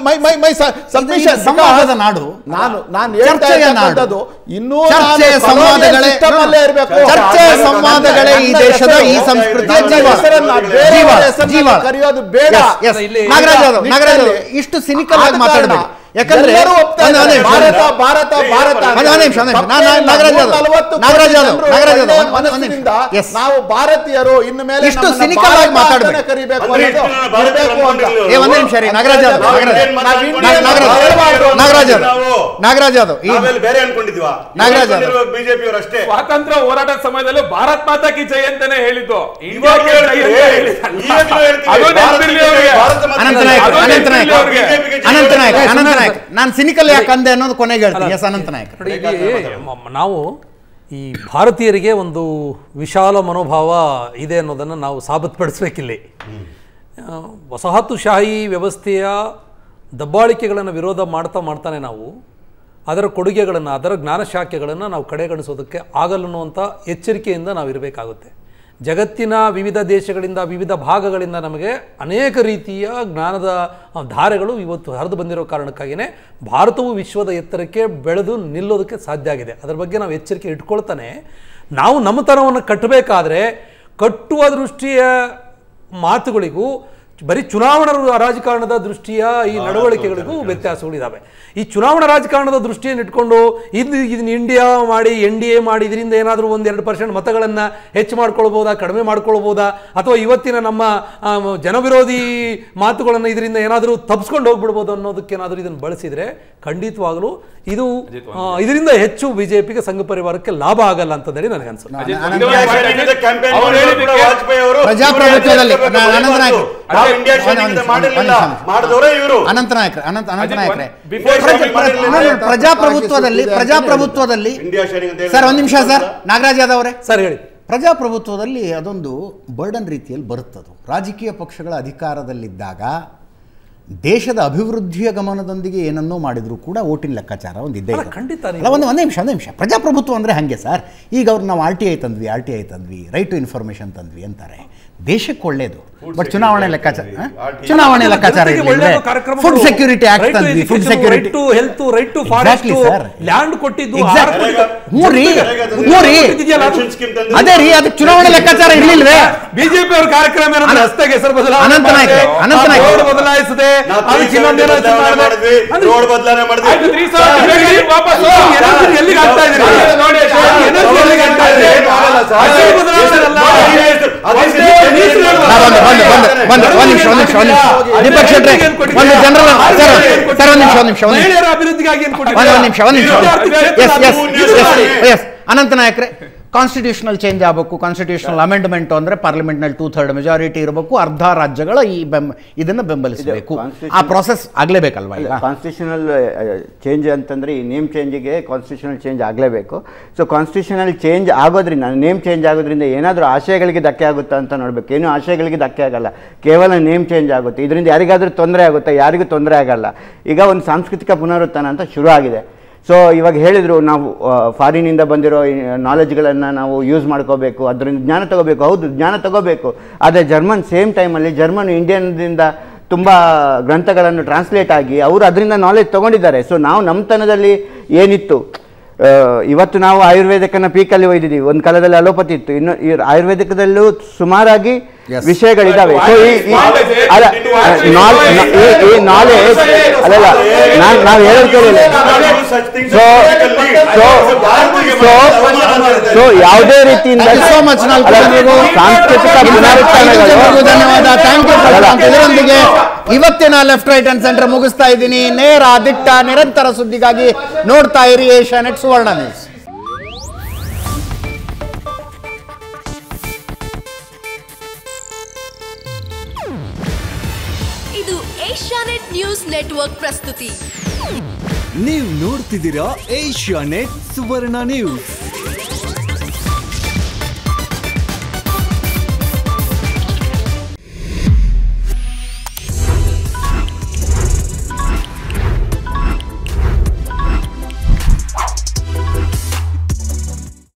ಸಂವಾದದ ನಾಡು. ನಾನು ನಾನು ಚರ್ಚೆಯ ನಾಡು. ಇನ್ನೂ ಚರ್ಚೆಯ ಸಂವಾದಗಳೇ ಚರ್ಚೆಯ ಸಂವಾದಗಳೇ ಈ ದೇಶದ ಈ ಸಂಸ್ಕೃತಿಯ ಜೀವ. ಕರೆಯೋದು ಬೇಡ. ನಾಗರಾಜ್ ಯಾದವ್ ನಾಗರಾಜ್ ಯಾದವ್ ಇಷ್ಟು ಸಿನಿಕಲ್ ಆಗಿ ಮಾತಾಡಬೇಡಿ. ಯಾಕಂದ್ರೆ ಭಾರತ ಭಾರತ ಭಾರತ ನಾವು ಭಾರತೀಯರು ಇನ್ನು ಮೇಲೆ ಇಷ್ಟು ಸಿನಿಕಲ್ ಆಗಿ ಮಾತಾಡಬೇಕು. ಕರಿಬೇಕು. ಒಂದೇ ನಿಮಿಷ ರೀ ನಾಗರಾಜ್ ಯಾದವ್ ನಾಗರಾಜ್ ಯಾದವ್ ನಾಗರಾಜ್ ಯಾದವ್ ಬೇರೆ ಅನ್ಕೊಂಡಿದ್ವಾ? ನಾಗರಾಜ್ ಬಿಜೆಪಿಯವರು ಅಷ್ಟೇ ಸ್ವಾತಂತ್ರ್ಯ ಹೋರಾಟದ ಸಮಯದಲ್ಲಿ ಭಾರತ್ ಮಾತಾ ಕಿ ಜೈ ಅಂತಾನೆ ಹೇಳಿದ್ದು. ಅನಂತ ನಾಯಕ್ ಅನಂತ ನಾಯಕ್ ಅನಂತ ನಾಯಕ್ ಅನಂತ ನಾಯಕ್ ನಾನು ಸಿನಿಕಲ್ ಯಾಕೆ ಅಂದೆ ಅನ್ನೋದು ಕೊನೆಗೆ ಹೇಳ್ತೀನಿ. ಎಸ್ ಅನಂತ ನಾಯಕ್. ನಾವು ಈ ಭಾರತೀಯರಿಗೆ ಒಂದು ವಿಶಾಲ ಮನೋಭಾವ ಇದೆ ಅನ್ನೋದನ್ನು ನಾವು ಸಾಬೀತುಪಡಿಸಬೇಕಿಲ್ಲಿ. ವಸಾಹತುಶಾಹಿ ವ್ಯವಸ್ಥೆಯ ದಬ್ಬಾಳಿಕೆಗಳನ್ನು ವಿರೋಧ ಮಾಡ್ತಾ ಮಾಡ್ತಾನೆ ನಾವು ಅದರ ಕೊಡುಗೆಗಳನ್ನು ಅದರ ಜ್ಞಾನ ಶಾಖೆಗಳನ್ನು ನಾವು ಕಡೆಗಣಿಸೋದಕ್ಕೆ ಆಗಲ್ಲನ್ನುವಂಥ ಎಚ್ಚರಿಕೆಯಿಂದ ನಾವು ಇರಬೇಕಾಗುತ್ತೆ. ಜಗತ್ತಿನ ವಿವಿಧ ದೇಶಗಳಿಂದ ವಿವಿಧ ಭಾಗಗಳಿಂದ ನಮಗೆ ಅನೇಕ ರೀತಿಯ ಜ್ಞಾನದ ಧಾರೆಗಳು ಇವತ್ತು ಹರಿದು ಬಂದಿರೋ ಕಾರಣಕ್ಕಾಗಿಯೇ ಭಾರತವು ವಿಶ್ವದ ಎತ್ತರಕ್ಕೆ ಬೆಳೆದು ನಿಲ್ಲೋದಕ್ಕೆ ಸಾಧ್ಯ ಆಗಿದೆ. ಅದರ ಬಗ್ಗೆ ನಾವು ಎಚ್ಚರಿಕೆ ಇಟ್ಕೊಳ್ತಾನೆ ನಾವು ನಮ್ಮತನವನ್ನು ಕಟ್ಟಬೇಕಾದ್ರೆ ಕಟ್ಟುವ ದೃಷ್ಟಿಯ ಮಾತುಗಳಿಗೂ ಬರೀ ಚುನಾವಣಾ ರಾಜಕಾರಣದ ದೃಷ್ಟಿಯ ಈ ನಡವಳಿಕೆಗಳಿಗೂ ವ್ಯತ್ಯಾಸಗಳಿದ್ದಾವೆ. ಈ ಚುನಾವಣಾ ರಾಜಕಾರಣದ ದೃಷ್ಟಿಯನ್ನು ಇಟ್ಕೊಂಡು ಇದು ಇದನ್ನ ಇಂಡಿಯಾ ಮಾಡಿ ಎನ್ ಡಿ ಎ ಮಾಡಿ ಇದರಿಂದ ಏನಾದರೂ ಒಂದೆರಡು ಪರ್ಸೆಂಟ್ ಮತಗಳನ್ನು ಹೆಚ್ಚು ಮಾಡ್ಕೊಳ್ಬೋದಾ ಕಡಿಮೆ ಮಾಡ್ಕೊಳ್ಬೋದಾ ಅಥವಾ ಇವತ್ತಿನ ನಮ್ಮ ಜನವಿರೋಧಿ ಮಾತುಗಳನ್ನು ಇದರಿಂದ ಏನಾದರೂ ತಪ್ಪಿಸ್ಕೊಂಡು ಹೋಗ್ಬಿಡ್ಬೋದು ಅನ್ನೋದಕ್ಕೇನಾದರೂ ಇದನ್ನು ಬಳಸಿದರೆ ಖಂಡಿತವಾಗಲೂ ಇದು ಇದರಿಂದ ಹೆಚ್ಚು ಬಿಜೆಪಿಗೆ ಸಂಘ ಪರಿವಾರಕ್ಕೆ ಲಾಭ ಆಗಲ್ಲ ಅಂತಂದೇಳಿ ನನಗೆ ಅನ್ಸುತ್ತೆ. ಪ್ರಜಾಪ್ರಭುತ್ವದಲ್ಲಿ ಪ್ರಜಾಪ್ರಭುತ್ವದಲ್ಲಿ ಪ್ರಜಾಪ್ರಭುತ್ವದಲ್ಲಿ ಸರ್ ಒಂದ್ ನಿಮಿಷ ಸರ್ ನಾಗರಾಜ್ ಯಾದವ್ ಅವರೇ ಸರ್ ಹೇಳಿ. ಪ್ರಜಾಪ್ರಭುತ್ವದಲ್ಲಿ ಅದೊಂದು ಬರ್ಡನ್ ರೀತಿಯಲ್ಲಿ ಬರುತ್ತದು. ರಾಜಕೀಯ ಪಕ್ಷಗಳ ಅಧಿಕಾರದಲ್ಲಿದ್ದಾಗ ದೇಶದ ಅಭಿವೃದ್ಧಿಯ ಗಮನದೊಂದಿಗೆ ಏನನ್ನೋ ಮಾಡಿದ್ರು ಕೂಡ ಓಟಿನ ಲೆಕ್ಕಾಚಾರ ಒಂದಿದ್ದೇ ಇದೆ. ಖಂಡಿತ ಅಲ್ಲ ಒಂದು ಒಂದೇ ನಿಮಿಷ ಒಂದೇ ನಿಮಿಷ ಪ್ರಜಾಪ್ರಭುತ್ವ ಅಂದರೆ ಹಾಗೆ ಸರ್. ಈಗ ಅವ್ರು ನಾವು ಆರ್ ಟಿ ಐ ತಂದ್ವಿ ಆರ್ ಟಿ ಐ ತಂದ್ವಿ ರೈಟ್ ಟು ಇನ್ಫಾರ್ಮೇಷನ್ ತಂದ್ವಿ ಅಂತಾರೆ. ದೇಶಕ್ಕೆ ಒಳ್ಳೇದು, ಬಟ್ ಚುನಾವಣೆ ಲೆಕ್ಕಾಚಾರ ಚುನಾವಣೆ ಲೆಕ್ಕಾಚಾರ ಫುಡ್ ಸೆಕ್ಯೂರಿಟಿ ಆಕ್ಟ್ ತಂದ್ವಿ. Food security health right to forest land ಕೊಟ್ಟಿದ್ದು ಅದೇ ರೀ. ಅದಕ್ಕೆ ಚುನಾವಣೆ ಲೆಕ್ಕಾಚಾರ ಇರ್ಲಿಲ್ವೇ? ಬಿಜೆಪಿ ಅವ್ರ ಕಾರ್ಯಕ್ರಮ ಹಸ್ತಾಗ ಹೆಸರು ಬದಲಾವಣೆ ಅನಂತ ನಾಯಕ್ ಅನಂತ ನಾಯಕ್ ಬದಲಾಯಿಸಿದೆ. ಎಲ್ಲಿಗೆ ಆಗ್ತಾ ದೀಪಕ್ ಶೆಟ್ಟಿ ಒಂದು ಜನರಲ್ ಸರ್ ಒಂದು ನಿಮಿಷ ಒಂದು ನಿಮಿಷ ಅಭಿವೃದ್ಧಿಗಾಗಿ ಒಂದು ನಿಮಿಷ ಒಂದು ನಿಮಿಷ ಎಸ್ ಎಸ್ ಎಸ್ ಅನಂತ ನಾಯಕ್ರೆ ಕಾನ್ಸ್ಟಿಟ್ಯೂಷನಲ್ ಚೇಂಜ್ ಆಗಬೇಕು. ಕಾನ್ಸ್ಟಿಟ್ಯೂಷನಲ್ ಅಮೆಂಡ್ಮೆಂಟ್ ಅಂದರೆ ಪಾರ್ಲಿಮೆಂಟ್ನಲ್ಲಿ ಟೂ ಥರ್ಡ್ ಮೆಜಾರಿಟಿ ಇರಬೇಕು. ಅರ್ಧ ರಾಜ್ಯಗಳ ಈ ಬೆಂಬ ಇದನ್ನು ಬೆಂಬಲಿಸಬೇಕು. ಆ ಪ್ರಾಸೆಸ್ ಆಗಲೇಬೇಕಲ್ವಾ? ಈಗ ಕಾನ್ಸ್ಟಿಟ್ಯೂಷನಲ್ ಚೇಂಜ್ ಅಂತಂದರೆ ಈ ನೇಮ್ ಚೇಂಜಿಗೆ ಕಾನ್ಸ್ಟಿಟ್ಯೂಷನಲ್ ಚೇಂಜ್ ಆಗಲೇಬೇಕು. ಸೊ ಕಾನ್ಸ್ಟಿಟ್ಯೂಷನಲ್ ಚೇಂಜ್ ಆಗೋದ್ರಿಂದ ನೇಮ್ ಚೇಂಜ್ ಆಗೋದ್ರಿಂದ ಏನಾದರೂ ಆಶಯಗಳಿಗೆ ಧಕ್ಕೆ ಆಗುತ್ತಾ ಅಂತ ನೋಡಬೇಕು. ಏನೂ ಆಶಯಗಳಿಗೆ ಧಕ್ಕೆ ಆಗಲ್ಲ, ಕೇವಲ ನೇಮ್ ಚೇಂಜ್ ಆಗುತ್ತೆ. ಇದರಿಂದ ಯಾರಿಗಾದರೂ ತೊಂದರೆ ಆಗುತ್ತಾ? ಯಾರಿಗೂ ತೊಂದರೆ ಆಗಲ್ಲ. ಈಗ ಒಂದು ಸಾಂಸ್ಕೃತಿಕ ಪುನರುತ್ಥಾನ ಅಂತ ಶುರು ಆಗಿದೆ. ಸೊ ಇವಾಗ ಹೇಳಿದರು ನಾವು ಫಾರಿನಿಂದ ಬಂದಿರೋ ನಾಲೆಜ್ಗಳನ್ನು ನಾವು ಯೂಸ್ ಮಾಡ್ಕೋಬೇಕು, ಅದರಿಂದ ಜ್ಞಾನ ತಗೋಬೇಕು. ಹೌದು, ಜ್ಞಾನ ತಗೋಬೇಕು. ಆದರೆ ಜರ್ಮನ್ ಸೇಮ್ ಟೈಮಲ್ಲಿ ಜರ್ಮನ್ ಇಂಡಿಯನ್ದಿಂದ ತುಂಬ ಗ್ರಂಥಗಳನ್ನು ಟ್ರಾನ್ಸ್ಲೇಟ್ ಆಗಿ ಅವರು ಅದರಿಂದ ನಾಲೆಜ್ ತೊಗೊಂಡಿದ್ದಾರೆ. ಸೊ ನಾವು ನಮ್ಮತನದಲ್ಲಿ ಏನಿತ್ತು, ಇವತ್ತು ನಾವು ಆಯುರ್ವೇದಕ್ಕನ್ನು ಪೀಕಲ್ಲಿ ಒಯ್ದಿದ್ದೀವಿ. ಒಂದು ಕಾಲದಲ್ಲಿ ಅಲೋಪತಿ ಇತ್ತು, ಇನ್ನು ಈ ಆಯುರ್ವೇದಿಕದಲ್ಲೂ ಸುಮಾರಾಗಿ ವಿಷಯಗಳಿದ್ದಾವೆ. ಸೊ ಈ ಅಲ್ಲ ಈ ನಾಲೆಜ್ ಅಲ್ಲಲ್ಲ ನಾವು ಹೇಳೋದು ಕೇಳಿಲ್ಲ. ಸೊ ಸೊ ಸೊ ಸೊ ಯಾವುದೇ ರೀತಿಯಿಂದ so much ನಾಲ್ಕು ಜನರಿಗೂ. ಸಾಂಸ್ಕೃತಿಕ ಪುನರುತ್ಥಾನಗಳು ಧನ್ಯವಾದ. Thank you Prashant. ಇದರೊಂದಿಗೆ ಇವತ್ತಿನ ಲೆಫ್ಟ್ ರೈಟ್ ಅಂಡ್ ಸೆಂಟರ್ ಮುಗಿಸ್ತಾ ಇದ್ದೀನಿ. ನೇರ ದಿಟ್ಟ ನಿರಂತರ ಸುದ್ದಿಗಾಗಿ ನೋಡ್ತಾ ಇರಿ ಏಷ್ಯಾನೆಟ್ ಸುವರ್ಣ ನ್ಯೂಸ್. ಇದು ಏಷ್ಯಾನೆಟ್ ನ್ಯೂಸ್ ನೆಟ್ವರ್ಕ್ ಪ್ರಸ್ತುತಿ. ನೀವು ನೋಡ್ತಿದ್ದೀರಾ ಏಷ್ಯಾನೆಟ್ ಸುವರ್ಣ ನ್ಯೂಸ್.